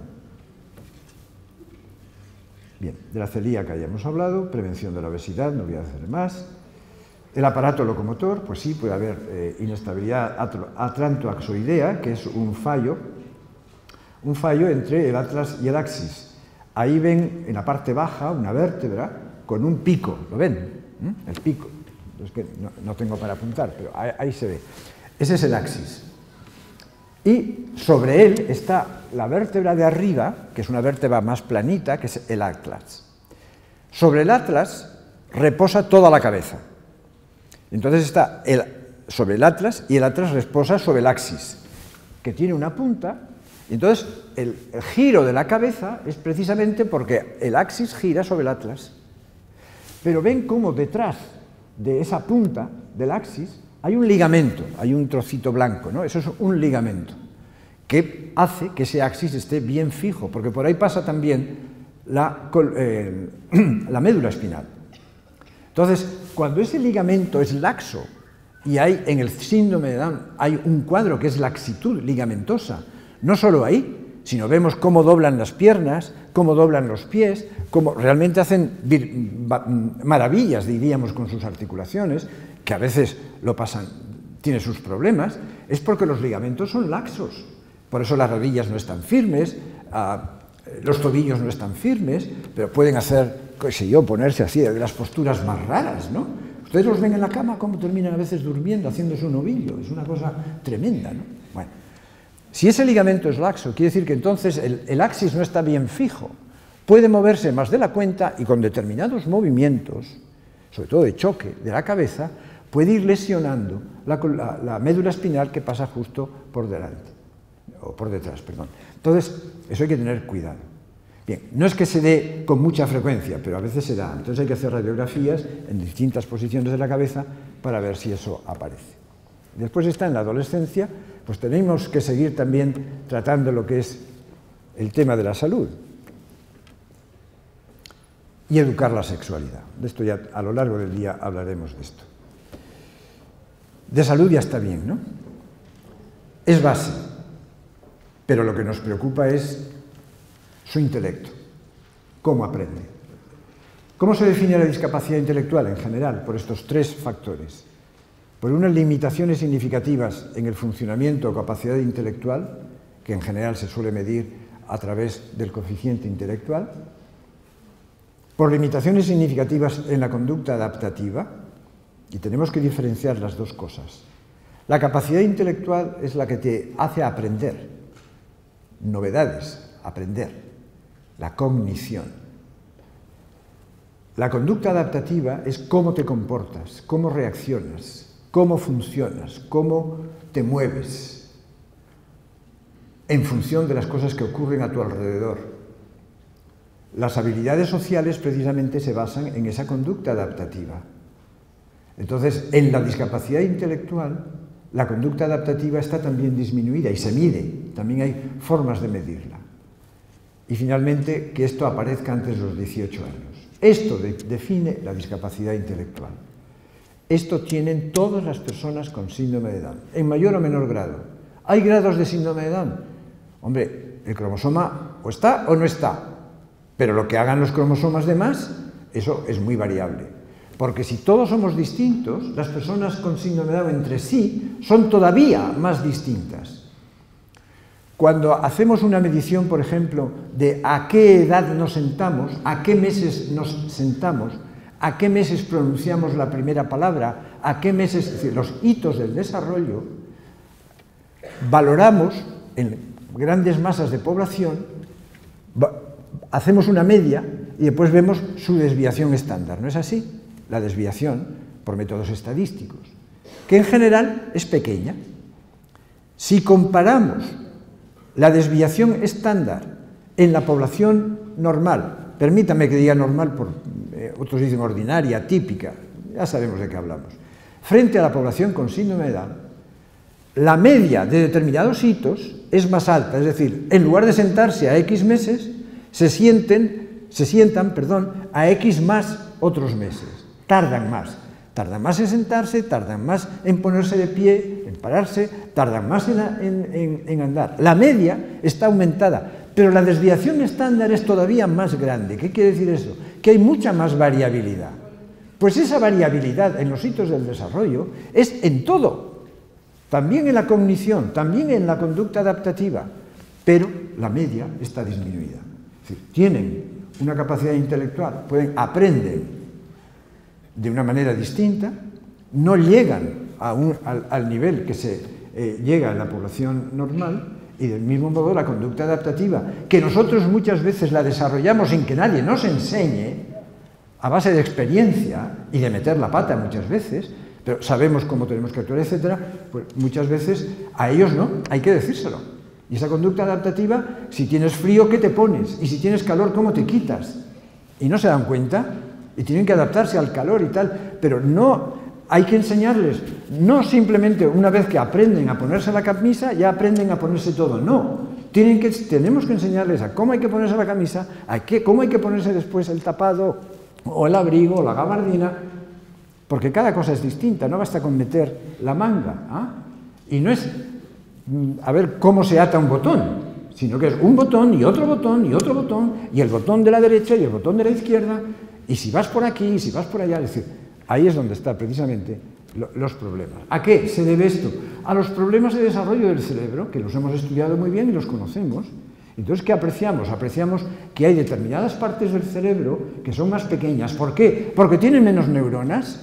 Bien, de la celíaca ya hemos hablado, prevención de la obesidad, no voy a hacer más. El aparato locomotor, pues sí, puede haber eh, inestabilidad atlantoaxoidea, que es un fallo, un fallo entre el atlas y el axis. Ahí ven en la parte baja una vértebra con un pico, ¿lo ven? ¿Mm? El pico. Es que no, no tengo para apuntar, pero ahí, ahí se ve. Ese es el axis. Y sobre él está la vértebra de arriba, que es una vértebra más planita, que es el atlas. Sobre el atlas reposa toda la cabeza. Entonces está el, sobre el atlas, y el atlas reposa sobre el axis, que tiene una punta. Y entonces el, el giro de la cabeza es precisamente porque el axis gira sobre el atlas. Pero ven cómo detrás de esa punta del axis hay un ligamento, hay un trocito blanco, ¿no? Eso es un ligamento que hace que ese axis esté bien fijo, porque por ahí pasa también la, eh, la médula espinal. Entonces, cuando ese ligamento es laxo y hay en el síndrome de Down hay un cuadro que es laxitud ligamentosa, no solo ahí, sino vemos cómo doblan las piernas, cómo doblan los pies, cómo realmente hacen maravillas, diríamos, con sus articulaciones, que a veces lo pasan, tiene sus problemas, es porque los ligamentos son laxos. Por eso las rodillas no están firmes, uh, los tobillos no están firmes, pero pueden hacer, qué sé yo, ponerse así de las posturas más raras, ¿no? Ustedes los ven en la cama, cómo terminan a veces durmiendo, haciéndose un ovillo, es una cosa tremenda, ¿no? Bueno. Si ese ligamento es laxo, quiere decir que entonces el, el axis no está bien fijo, puede moverse más de la cuenta y con determinados movimientos, sobre todo de choque de la cabeza, puede ir lesionando la, la, la médula espinal que pasa justo por delante, o por detrás, perdón. Entonces, eso hay que tener cuidado. Bien, no es que se dé con mucha frecuencia, pero a veces se da. Entonces hay que hacer radiografías en distintas posiciones de la cabeza para ver si eso aparece. Después está en la adolescencia, pues tenemos que seguir también tratando lo que es el tema de la salud y educar la sexualidad. De esto ya a lo largo del día hablaremos de esto. De salud ya está bien, ¿no? Es base, pero lo que nos preocupa es su intelecto, cómo aprende. ¿Cómo se define la discapacidad intelectual en general? Por estos tres factores. Por unas limitaciones significativas en el funcionamiento o capacidad intelectual, que en general se suele medir a través del coeficiente intelectual, por limitaciones significativas en la conducta adaptativa, y tenemos que diferenciar las dos cosas. La capacidad intelectual es la que te hace aprender, novedades, aprender, la cognición. La conducta adaptativa es cómo te comportas, cómo reaccionas, cómo funcionas, cómo te mueves en función de las cosas que ocurren a tu alrededor. Las habilidades sociales precisamente se basan en esa conducta adaptativa. Entonces, en la discapacidad intelectual, la conducta adaptativa está también disminuida y se mide, también hay formas de medirla. Y finalmente, que esto aparezca antes de los dieciocho años. Esto de, define la discapacidad intelectual. Esto tienen todas las personas con síndrome de Down, en mayor o menor grado. ¿Hay grados de síndrome de Down? Hombre, el cromosoma o está o no está, pero lo que hagan los cromosomas de más, eso es muy variable. Porque si todos somos distintos, las personas con síndrome de Down entre sí son todavía más distintas. Cuando hacemos una medición, por ejemplo, de a qué edad nos sentamos, a qué meses nos sentamos, a qué meses pronunciamos la primera palabra, a qué meses, es decir, los hitos del desarrollo, valoramos en grandes masas de población, hacemos una media y después vemos su desviación estándar, ¿no es así? La desviación por métodos estadísticos, que en general es pequeña. Si comparamos la desviación estándar en la población normal, permítame que diga normal, por, eh, otros dicen ordinaria, típica, ya sabemos de qué hablamos, frente a la población con síndrome de Down, la media de determinados hitos es más alta, es decir, en lugar de sentarse a X meses, se, sienten, se sientan perdón, a X más otros meses. Tardan más, tardan más en sentarse, tardan más en ponerse de pie, en pararse, tardan más en, en, en, en andar. La media está aumentada, pero la desviación estándar es todavía más grande. ¿Qué quiere decir eso? Que hay mucha más variabilidad. Pues esa variabilidad en los hitos del desarrollo es en todo, también en la cognición, también en la conducta adaptativa, pero la media está disminuida. Es decir, tienen una capacidad intelectual, pueden, aprenden de una manera distinta, no llegan a un, al, al nivel que se eh, llega en la población normal, y del mismo modo la conducta adaptativa, que nosotros muchas veces la desarrollamos sin que nadie nos enseñe, a base de experiencia y de meter la pata muchas veces, pero sabemos cómo tenemos que actuar, etcétera, pues muchas veces a ellos no, hay que decírselo. Y esa conducta adaptativa, si tienes frío, ¿qué te pones? Y si tienes calor, ¿cómo te quitas? Y no se dan cuenta, y tienen que adaptarse al calor y tal, pero no, hay que enseñarles, no simplemente una vez que aprenden a ponerse la camisa, ya aprenden a ponerse todo, no. Tienen que, tenemos que enseñarles a cómo hay que ponerse la camisa, a qué, cómo hay que ponerse después el tapado, o el abrigo, o la gabardina, porque cada cosa es distinta, no basta con meter la manga, ¿ah? Y no es a ver cómo se ata un botón, sino que es un botón y otro botón y otro botón, y el botón de la derecha y el botón de la izquierda, y si vas por aquí y si vas por allá, es decir, ahí es donde están precisamente lo, los problemas. ¿A qué se debe esto? A los problemas de desarrollo del cerebro, que los hemos estudiado muy bien y los conocemos. Entonces, ¿qué apreciamos? Apreciamos que hay determinadas partes del cerebro que son más pequeñas. ¿Por qué? Porque tienen menos neuronas.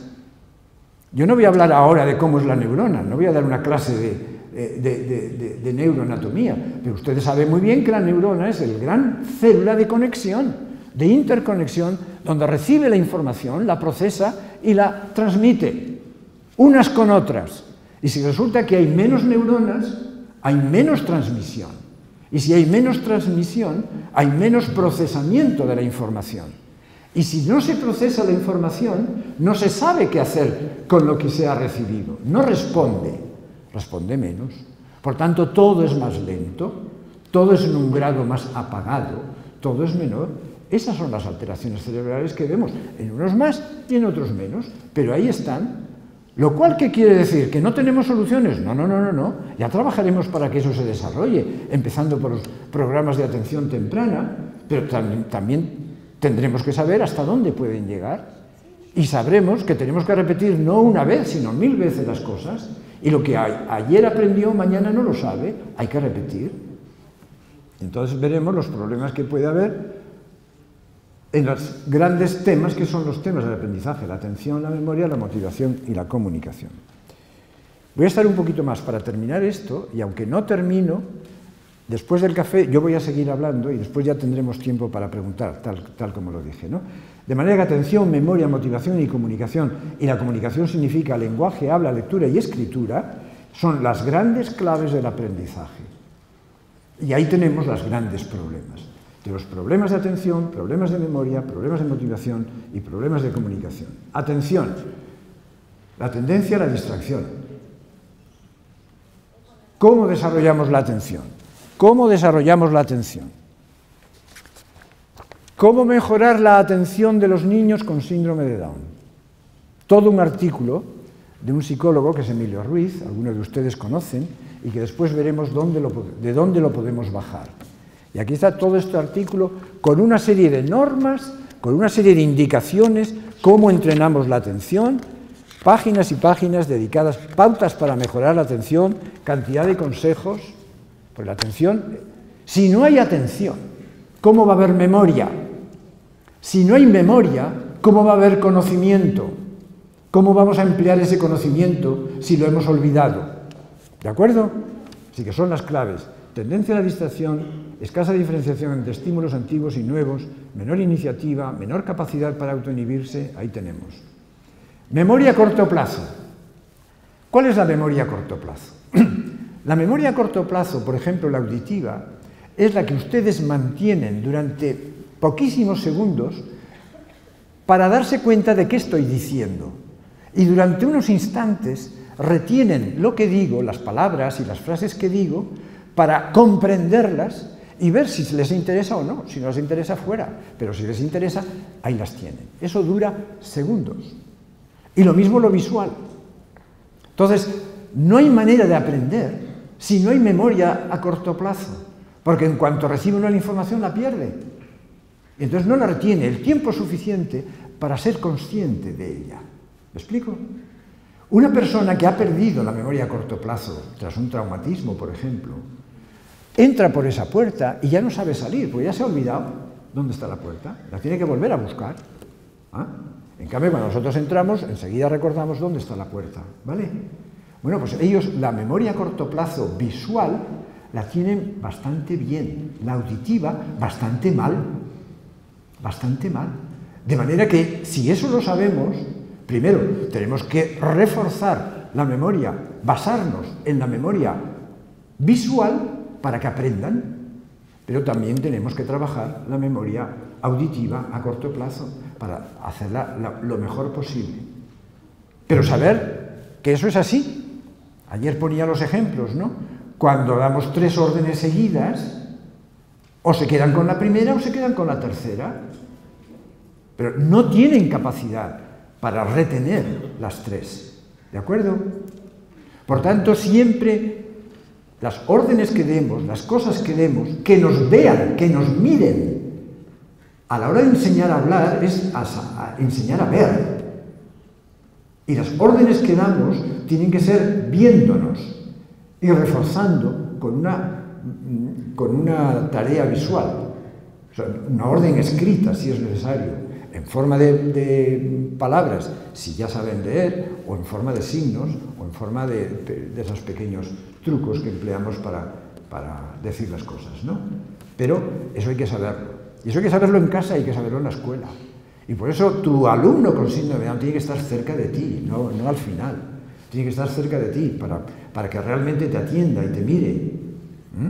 Yo no voy a hablar ahora de cómo es la neurona, no voy a dar una clase de... De, de, de, de neuroanatomía, pero ustedes saben muy bien que la neurona es el gran célula de conexión, de interconexión, donde recibe la información, la procesa y la transmite, unas con otras. Y si resulta que hay menos neuronas, hay menos transmisión. Y si hay menos transmisión, hay menos procesamiento de la información. Y si no se procesa la información, no se sabe qué hacer con lo que se ha recibido, no responde. Responde menos. Por tanto, todo es más lento, todo es en un grado más apagado, todo es menor. Esas son las alteraciones cerebrales que vemos, en unos más y en otros menos, pero ahí están. Lo cual, ¿qué quiere decir? ¿Que no tenemos soluciones? No, no, no, no, no. Ya trabajaremos para que eso se desarrolle, empezando por los programas de atención temprana, pero también, también tendremos que saber hasta dónde pueden llegar y sabremos que tenemos que repetir no una vez, sino mil veces las cosas. Y lo que ayer aprendió, mañana no lo sabe, hay que repetir. Entonces veremos los problemas que puede haber en los grandes temas que son los temas del aprendizaje, la atención, la memoria, la motivación y la comunicación. Voy a estar un poquito más para terminar esto, y aunque no termino, después del café yo voy a seguir hablando y después ya tendremos tiempo para preguntar, tal, tal como lo dije, ¿no? De manera que atención, memoria, motivación y comunicación, y la comunicación significa lenguaje, habla, lectura y escritura, son las grandes claves del aprendizaje. Y ahí tenemos los grandes problemas. De los problemas de atención, problemas de memoria, problemas de motivación y problemas de comunicación. Atención, la tendencia a la distracción. ¿Cómo desarrollamos la atención? ¿Cómo desarrollamos la atención? ¿Cómo mejorar la atención de los niños con síndrome de Down? Todo un artículo de un psicólogo que es Emilio Ruiz, algunos de ustedes conocen, y que después veremos dónde lo, de dónde lo podemos bajar. Y aquí está todo este artículo con una serie de normas, con una serie de indicaciones, cómo entrenamos la atención, páginas y páginas dedicadas, pautas para mejorar la atención, cantidad de consejos. Pues la atención, si no hay atención, ¿cómo va a haber memoria? Si no hay memoria, ¿cómo va a haber conocimiento? ¿Cómo vamos a emplear ese conocimiento si lo hemos olvidado? ¿De acuerdo? Así que son las claves. Tendencia a la distracción, escasa diferenciación entre estímulos antiguos y nuevos, menor iniciativa, menor capacidad para autoinhibirse, ahí tenemos. Memoria a corto plazo. ¿Cuál es la memoria a corto plazo? La memoria a corto plazo, por ejemplo, la auditiva, es la que ustedes mantienen durante poquísimos segundos para darse cuenta de qué estoy diciendo. Y durante unos instantes retienen lo que digo, las palabras y las frases que digo, para comprenderlas y ver si les interesa o no. Si no les interesa, fuera. Pero si les interesa, ahí las tienen. Eso dura segundos. Y lo mismo lo visual. Entonces, no hay manera de aprender si no hay memoria a corto plazo. Porque en cuanto recibe una información, la pierde. Y entonces no la retiene el tiempo suficiente para ser consciente de ella. ¿Me explico? Una persona que ha perdido la memoria a corto plazo, tras un traumatismo, por ejemplo, entra por esa puerta y ya no sabe salir, porque ya se ha olvidado dónde está la puerta. La tiene que volver a buscar. ¿Ah? En cambio, cuando nosotros entramos, enseguida recordamos dónde está la puerta. ¿Vale? Bueno, pues ellos la memoria a corto plazo visual la tienen bastante bien, la auditiva bastante mal, bastante mal. De manera que, si eso lo sabemos, primero tenemos que reforzar la memoria, basarnos en la memoria visual para que aprendan, pero también tenemos que trabajar la memoria auditiva a corto plazo para hacerla lo mejor posible. Pero saber que eso es así. Ayer ponía los ejemplos, ¿no? Cuando damos tres órdenes seguidas, o se quedan con la primera o se quedan con la tercera, pero no tienen capacidad para retener las tres, ¿de acuerdo? Por tanto, siempre las órdenes que demos, las cosas que demos, que nos vean, que nos miren. A la hora de enseñar a hablar es a, a enseñar a ver. Y las órdenes que damos tienen que ser viéndonos y reforzando con una, con una tarea visual. O sea, una orden escrita, si es necesario, en forma de, de palabras, si ya saben leer, o en forma de signos, o en forma de, de, de esos pequeños trucos que empleamos para, para decir las cosas, ¿no? Pero eso hay que saberlo. Y eso hay que saberlo en casa y hay que saberlo en la escuela. Y por eso tu alumno con síndrome de Down tiene que estar cerca de ti, no, no al final. Tiene que estar cerca de ti para, para que realmente te atienda y te mire. ¿Mm?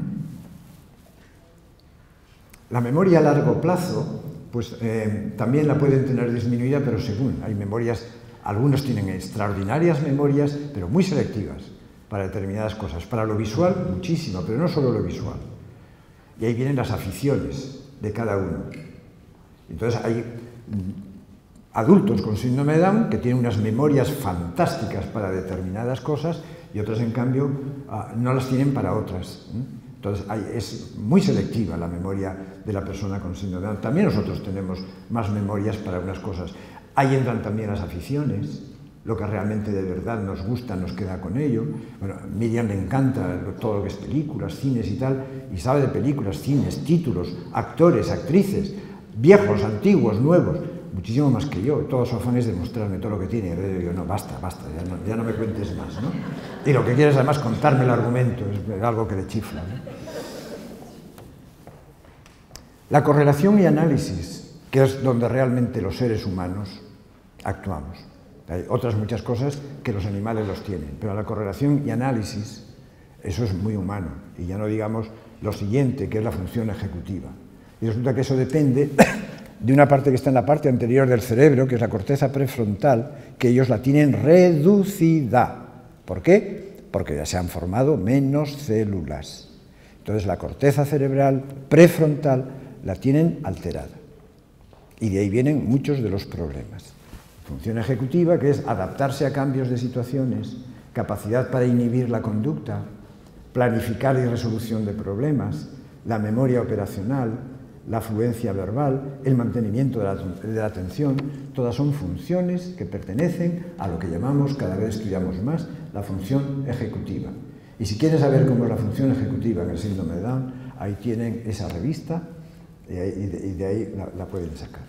La memoria a largo plazo, pues eh, también la pueden tener disminuida, pero según. Hay memorias, algunos tienen extraordinarias memorias, pero muy selectivas para determinadas cosas. Para lo visual, muchísimo, pero no solo lo visual. Y ahí vienen las aficiones de cada uno. Entonces hay adultos con síndrome de Down que tienen unas memorias fantásticas para determinadas cosas y otras, en cambio, no las tienen para otras. Entonces hay, es muy selectiva la memoria de la persona con síndrome de Down. También nosotros tenemos más memorias para unas cosas. Ahí entran también las aficiones, lo que realmente de verdad nos gusta, nos queda con ello. Bueno, a Miriam le encanta todo lo que es películas, cines y tal, y sabe de películas, cines, títulos, actores, actrices. viejos, antiguos, nuevos, muchísimo más que yo. Todos su afán es demostrarme todo lo que tiene. Y yo digo, no, basta, basta, ya no, ya no me cuentes más, ¿no? Y lo que quieres además contarme el argumento, es algo que le chifla, ¿no? La correlación y análisis, que es donde realmente los seres humanos actuamos. Hay otras muchas cosas que los animales los tienen, pero la correlación y análisis, eso es muy humano. Y ya no digamos lo siguiente, que es la función ejecutiva. Y resulta que eso depende de una parte que está en la parte anterior del cerebro, que es la corteza prefrontal, que ellos la tienen reducida. ¿Por qué? Porque ya se han formado menos células. Entonces la corteza cerebral prefrontal la tienen alterada. Y de ahí vienen muchos de los problemas. Función ejecutiva, que es adaptarse a cambios de situaciones, capacidad para inhibir la conducta, planificar y resolución de problemas, la memoria operacional, la fluencia verbal, el mantenimiento de la, de la atención, todas son funciones que pertenecen a lo que llamamos, cada vez estudiamos más, la función ejecutiva. Y si quieren saber cómo es la función ejecutiva en el síndrome de Down, ahí tienen esa revista y de, y de ahí la, la pueden sacar.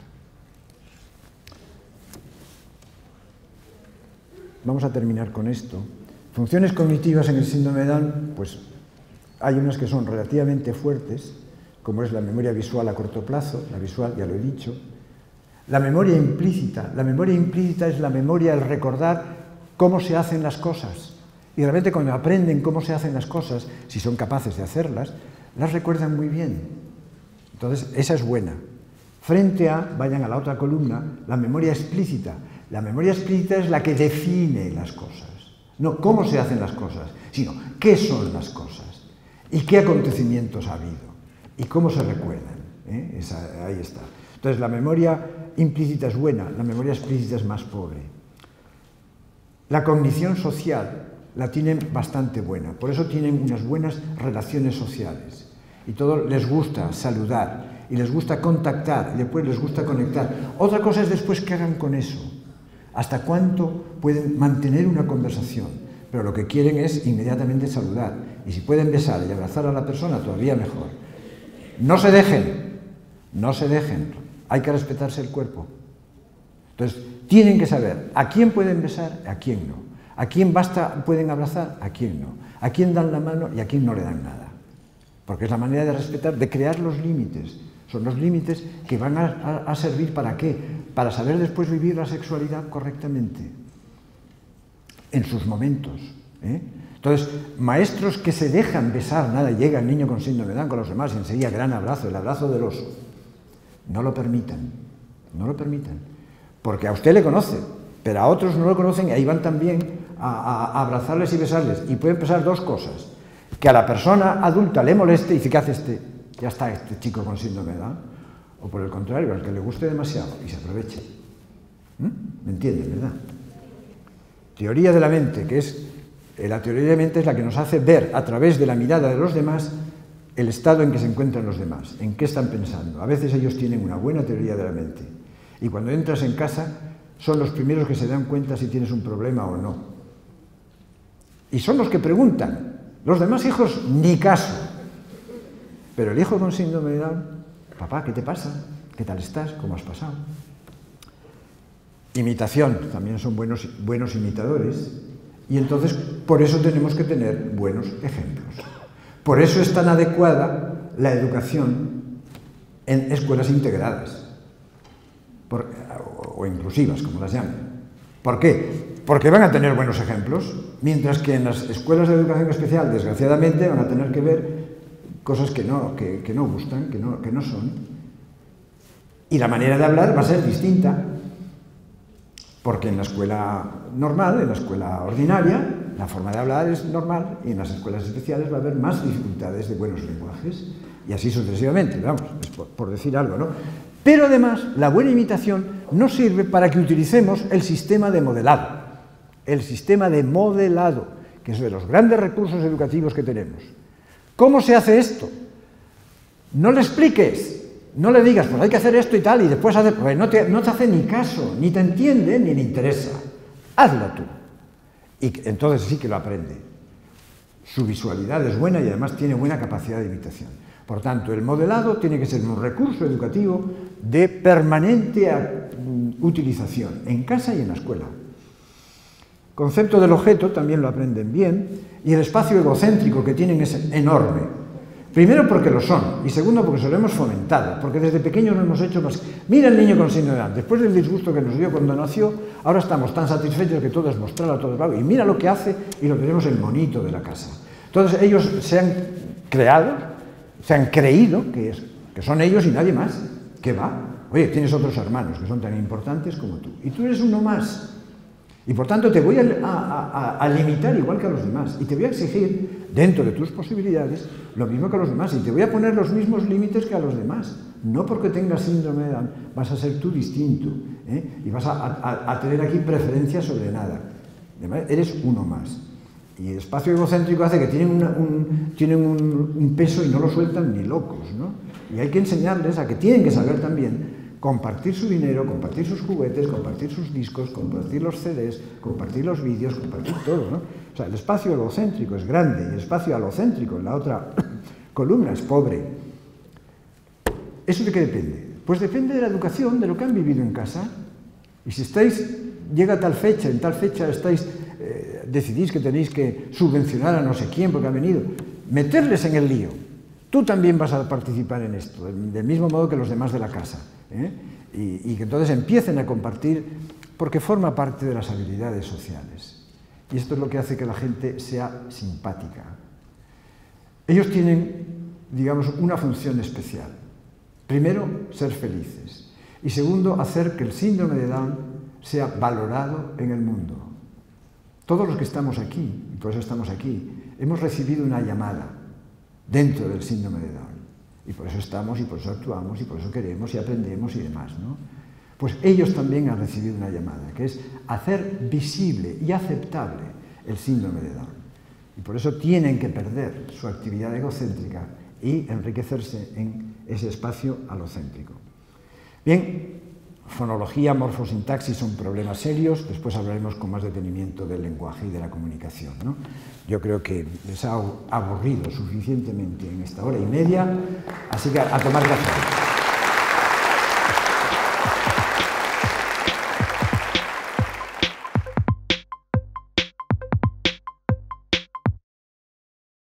Vamos a terminar con esto. Funciones cognitivas en el síndrome de Down, pues hay unas que son relativamente fuertes, como es la memoria visual a corto plazo, la visual ya lo he dicho. La memoria implícita, la memoria implícita es la memoria, el recordar cómo se hacen las cosas. Y realmente cuando aprenden cómo se hacen las cosas, si son capaces de hacerlas, las recuerdan muy bien. Entonces, esa es buena. Frente a, vayan a la otra columna, la memoria explícita. La memoria explícita es la que define las cosas. No cómo se hacen las cosas, sino qué son las cosas y qué acontecimientos ha habido y cómo se recuerdan. ¿eh? Esa, ahí está. Entonces, la memoria implícita es buena, la memoria explícita es más pobre. La cognición social la tienen bastante buena, por eso tienen unas buenas relaciones sociales. Y todo les gusta saludar, y les gusta contactar, y después les gusta conectar. Otra cosa es después qué hagan con eso. Hasta cuánto pueden mantener una conversación. Pero lo que quieren es inmediatamente saludar. Y si pueden besar y abrazar a la persona, todavía mejor. No se dejen, no se dejen. Hay que respetarse el cuerpo. Entonces, tienen que saber a quién pueden besar, a quién no. A quién basta, pueden abrazar, a quién no. A quién dan la mano y a quién no le dan nada. Porque es la manera de respetar, de crear los límites. Son los límites que van a, a, a servir ¿para qué? Para saber después vivir la sexualidad correctamente. En sus momentos. ¿eh? Entonces, maestros que se dejan besar, nada, llega el niño con síndrome de Down con los demás y enseguida gran abrazo, el abrazo del oso. No lo permitan. No lo permitan. Porque a usted le conoce, pero a otros no lo conocen y ahí van también a, a, a abrazarles y besarles. Y pueden pasar dos cosas. Que a la persona adulta le moleste y dice, ¿qué hace este? Ya está este chico con síndrome de Down. O por el contrario, al que le guste demasiado y se aproveche. ¿Mm? ¿Me entienden, verdad? Teoría de la mente, que es, eh, la teoría de la mente es la que nos hace ver a través de la mirada de los demás el estado en que se encuentran los demás, en qué están pensando. A veces ellos tienen una buena teoría de la mente. Y cuando entras en casa, son los primeros que se dan cuenta si tienes un problema o no. Y son los que preguntan. Los demás hijos, ni caso. Pero el hijo con síndrome de Down, papá, ¿qué te pasa? ¿Qué tal estás? ¿Cómo has pasado? Imitación, también son buenos, buenos imitadores. Y entonces, por eso tenemos que tener buenos ejemplos. Por eso es tan adecuada la educación en escuelas integradas. Por, o inclusivas, como las llaman. ¿Por qué? Porque van a tener buenos ejemplos, mientras que en las escuelas de educación especial, desgraciadamente, van a tener que ver cosas que no, que, que no gustan, que no, que no son. Y la manera de hablar va a ser distinta, porque en la escuela normal, en la escuela ordinaria, la forma de hablar es normal, y en las escuelas especiales va a haber más dificultades de buenos lenguajes, y así sucesivamente, vamos, es por, por decir algo, ¿no? Pero además, la buena imitación nos sirve para que utilicemos el sistema de modelado. El sistema de modelado, que es de los grandes recursos educativos que tenemos. ¿Cómo se hace esto? No le expliques, no le digas, pues hay que hacer esto y tal, y después hacer, pues no, te, no te hace ni caso, ni te entiende, ni le interesa. Hazlo tú. Y entonces sí que lo aprende. Su visualidad es buena y además tiene buena capacidad de imitación. Por tanto, el modelado tiene que ser un recurso educativo de permanente utilización, en casa y en la escuela. El concepto del objeto también lo aprenden bien, y el espacio egocéntrico que tienen es enorme. Primero porque lo son, y segundo porque se lo hemos fomentado, porque desde pequeños lo hemos hecho más. Mira el niño con síndrome de Down, después del disgusto que nos dio cuando nació, ahora estamos tan satisfechos que todo es mostrarlo a todos lados, y mira lo que hace, y lo tenemos el monito de la casa. Entonces ellos se han creado, se han creído que, es, que son ellos y nadie más. ¿Qué va? Oye, tienes otros hermanos que son tan importantes como tú, y tú eres uno más. Y por tanto te voy a, a, a, a limitar igual que a los demás, y te voy a exigir, dentro de tus posibilidades, lo mismo que a los demás, y te voy a poner los mismos límites que a los demás. No porque tengas síndrome de Down vas a ser tú distinto, ¿eh? Y vas a, a, a tener aquí preferencia sobre nada. Eres uno más. Y el espacio egocéntrico hace que tienen, una, un, tienen un, un peso y no lo sueltan ni locos, ¿no? Y hay que enseñarles a que tienen que saber también compartir su dinero, compartir sus juguetes, compartir sus discos, compartir los C Ds, compartir los vídeos, compartir todo, ¿no? O sea, el espacio egocéntrico es grande y el espacio alocéntrico en la otra columna es pobre. ¿Eso de qué depende? Pues depende de la educación, de lo que han vivido en casa. Y si estáis, llega tal fecha, en tal fecha estáis, eh, decidís que tenéis que subvencionar a no sé quién porque ha venido, meterles en el lío. Tú también vas a participar en esto, del mismo modo que los demás de la casa, ¿eh? y, y que entonces empiecen a compartir, porque forma parte de las habilidades sociales. Y esto es lo que hace que la gente sea simpática. Ellos tienen, digamos, una función especial. Primero, ser felices. Y segundo, hacer que el síndrome de Down sea valorado en el mundo. Todos los que estamos aquí, y por eso estamos aquí, hemos recibido una llamada dentro del síndrome de Down. Y por eso estamos, y por eso actuamos, y por eso queremos, y aprendemos, y demás, ¿no? Pues ellos también han recibido una llamada, que es hacer visible y aceptable el síndrome de Down. Y por eso tienen que perder su actividad egocéntrica y enriquecerse en ese espacio alocéntrico. Bien, fonología, morfosintaxis son problemas serios, después hablaremos con más detenimiento del lenguaje y de la comunicación, ¿no? Yo creo que les ha aburrido suficientemente en esta hora y media, así que a tomar café.